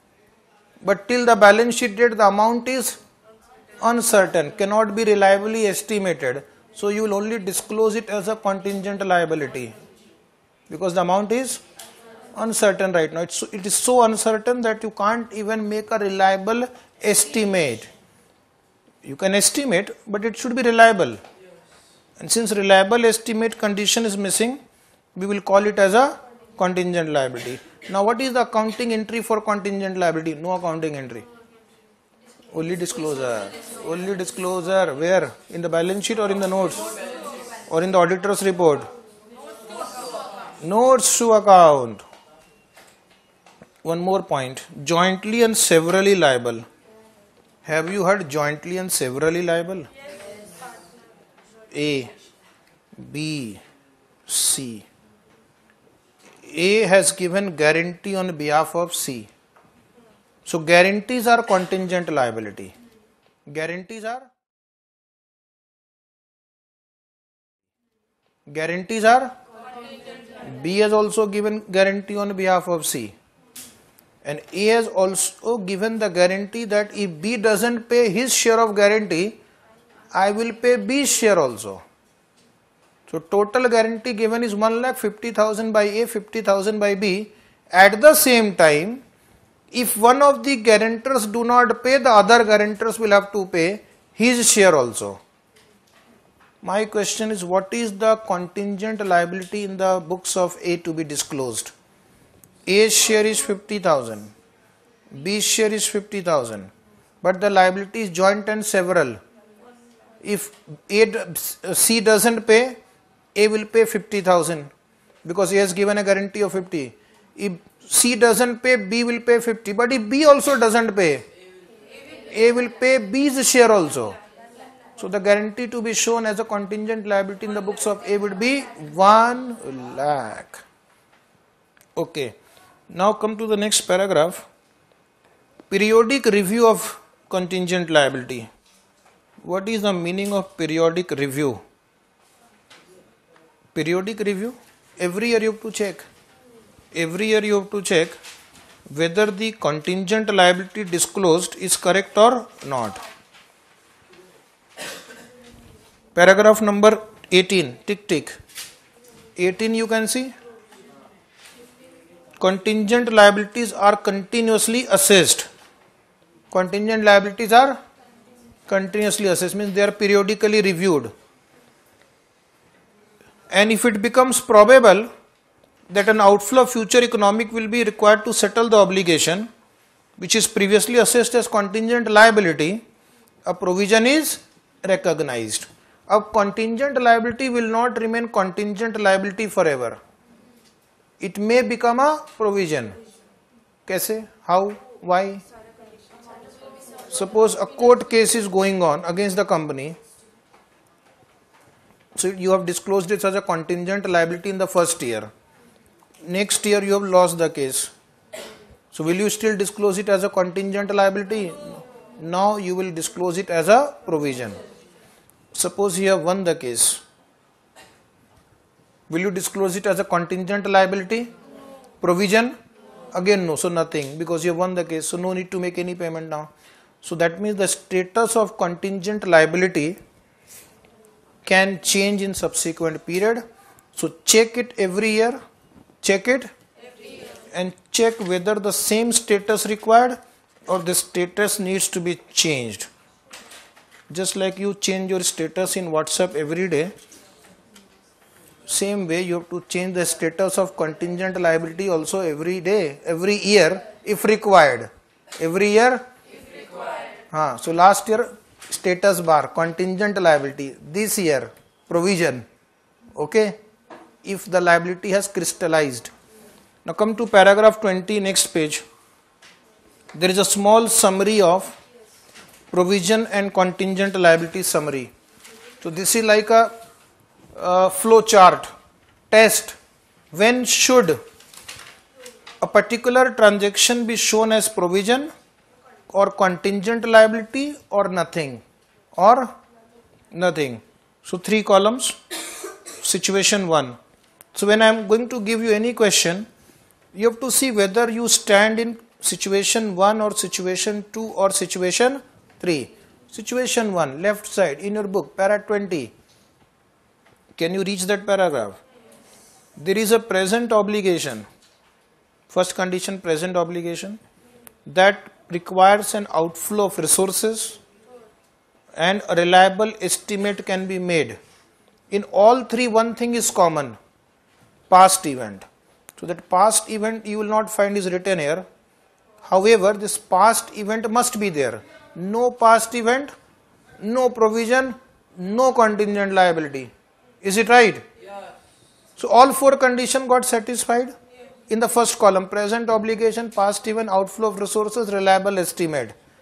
But till the balance sheet date, the amount is uncertain, cannot be reliably estimated. So you will only disclose it as a contingent liability because the amount is uncertain right now. It's, it is so uncertain that you can't even make a reliable estimate. You can estimate, but it should be reliable. And since reliable estimate condition is missing, we will call it as a contingent liability. Now what is the accounting entry for contingent liability? No accounting entry. Only disclosure. Only disclosure. Where? In the balance sheet or in the notes? Or in the auditor's report? Notes to account. One more point. Jointly and severally liable. Have you heard jointly and severally liable? A, B, C. A has given guarantee on behalf of C. So guarantees are contingent liability. Guarantees are guarantees are B has also given guarantee on behalf of C. And A has also given the guarantee that if B doesn't pay his share of guarantee, I will pay B's share also. So total guarantee given is one lakh fifty thousand by A, fifty thousand by B. At the same time, if one of the guarantors do not pay, the other guarantors will have to pay his share also. My question is, what is the contingent liability in the books of A to be disclosed? A's share is fifty thousand, B's share is fifty thousand, but the liability is joint and several. If A, C doesn't pay, A will pay fifty thousand because A has given a guarantee of fifty. If C doesn't pay, B will pay fifty, but if B also doesn't pay, A will pay B's share also. So the guarantee to be shown as a contingent liability in the books of A would be one lakh. Okay. Now come to the next paragraph. Periodic review of contingent liability. What is the meaning of periodic review? Periodic review? Every year you have to check. Every year you have to check whether the contingent liability disclosed is correct or not. Paragraph number eighteen, tick tick. eighteen you can see. Contingent liabilities are continuously assessed. Contingent liabilities are continuously assessed, means they are periodically reviewed. And if it becomes probable that an outflow of future economic will be required to settle the obligation, which is previously assessed as contingent liability, a provision is recognized. A contingent liability will not remain contingent liability forever. It may become a provision. Kaise? How? Why? Suppose a court case is going on against the company. So you have disclosed it as a contingent liability in the first year. Next year you have lost the case. So will you still disclose it as a contingent liability? Now you will disclose it as a provision. Suppose you have won the case. Will you disclose it as a contingent liability? Provision? Again no, so nothing, because you have won the case, so no need to make any payment now. So that means the status of contingent liability can change in subsequent period. So check it every year, check it every year. And check whether the same status required or the status needs to be changed. Just like you change your status in WhatsApp every day, same way you have to change the status of contingent liability also every day, every year if required. Every year? If required. Haan, so last year status bar, contingent liability. This year, provision. Okay? If the liability has crystallized. Now come to paragraph twenty, next page. There is a small summary of provision and contingent liability summary. So this is like a uh, flow chart, test. When should a particular transaction be shown as provision or contingent liability or nothing? Or nothing. So three columns. Situation one. So when I am going to give you any question, you have to see whether you stand in situation one or situation two or situation three. Situation one, left side in your book, para twenty. Can you reach that paragraph? There is a present obligation. First condition, present obligation, that requires an outflow of resources and a reliable estimate can be made. In all three, one thing is common: past event. So that past event you will not find is written here. However, this past event must be there. No past event, no provision, no contingent liability. Is it right? Yeah. So all four conditions got satisfied. Yeah. In the first column, present obligation, past event, outflow of resources, reliable estimate.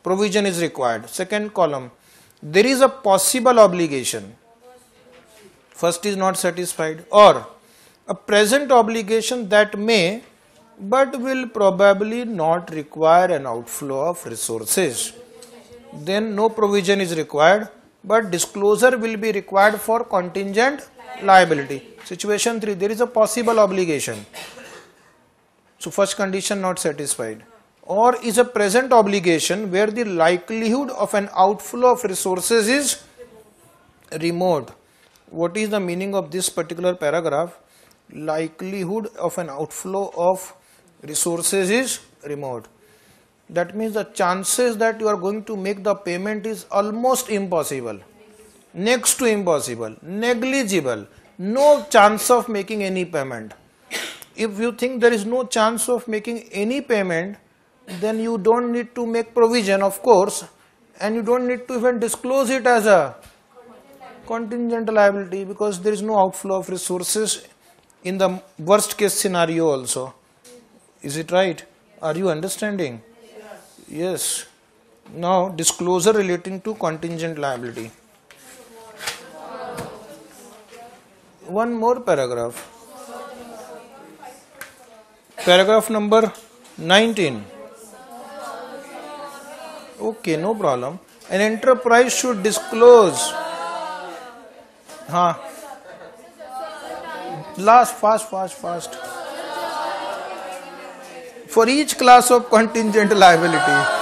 provision is required. Second column, there is a possible obligation. First is not satisfied. Or a present obligation that may but will probably not require an outflow of resources. Then no provision is required, but disclosure will be required for contingent liability. Situation three, there is a possible obligation. So first condition not satisfied. Or is a present obligation where the likelihood of an outflow of resources is remote. What is the meaning of this particular paragraph? Likelihood of an outflow of resources is remote. That means the chances that you are going to make the payment is almost impossible, next to impossible, negligible, no chance of making any payment. If you think there is no chance of making any payment, then you don't need to make provision, of course, and you don't need to even disclose it as a contingent liability, because there is no outflow of resources in the worst case scenario also. Is it right? Are you understanding? Yes. Now disclosure relating to contingent liability. One more paragraph. Paragraph number nineteen. Okay, no problem. An enterprise should disclose. Huh. Last, fast, fast, fast. For each class of contingent liability.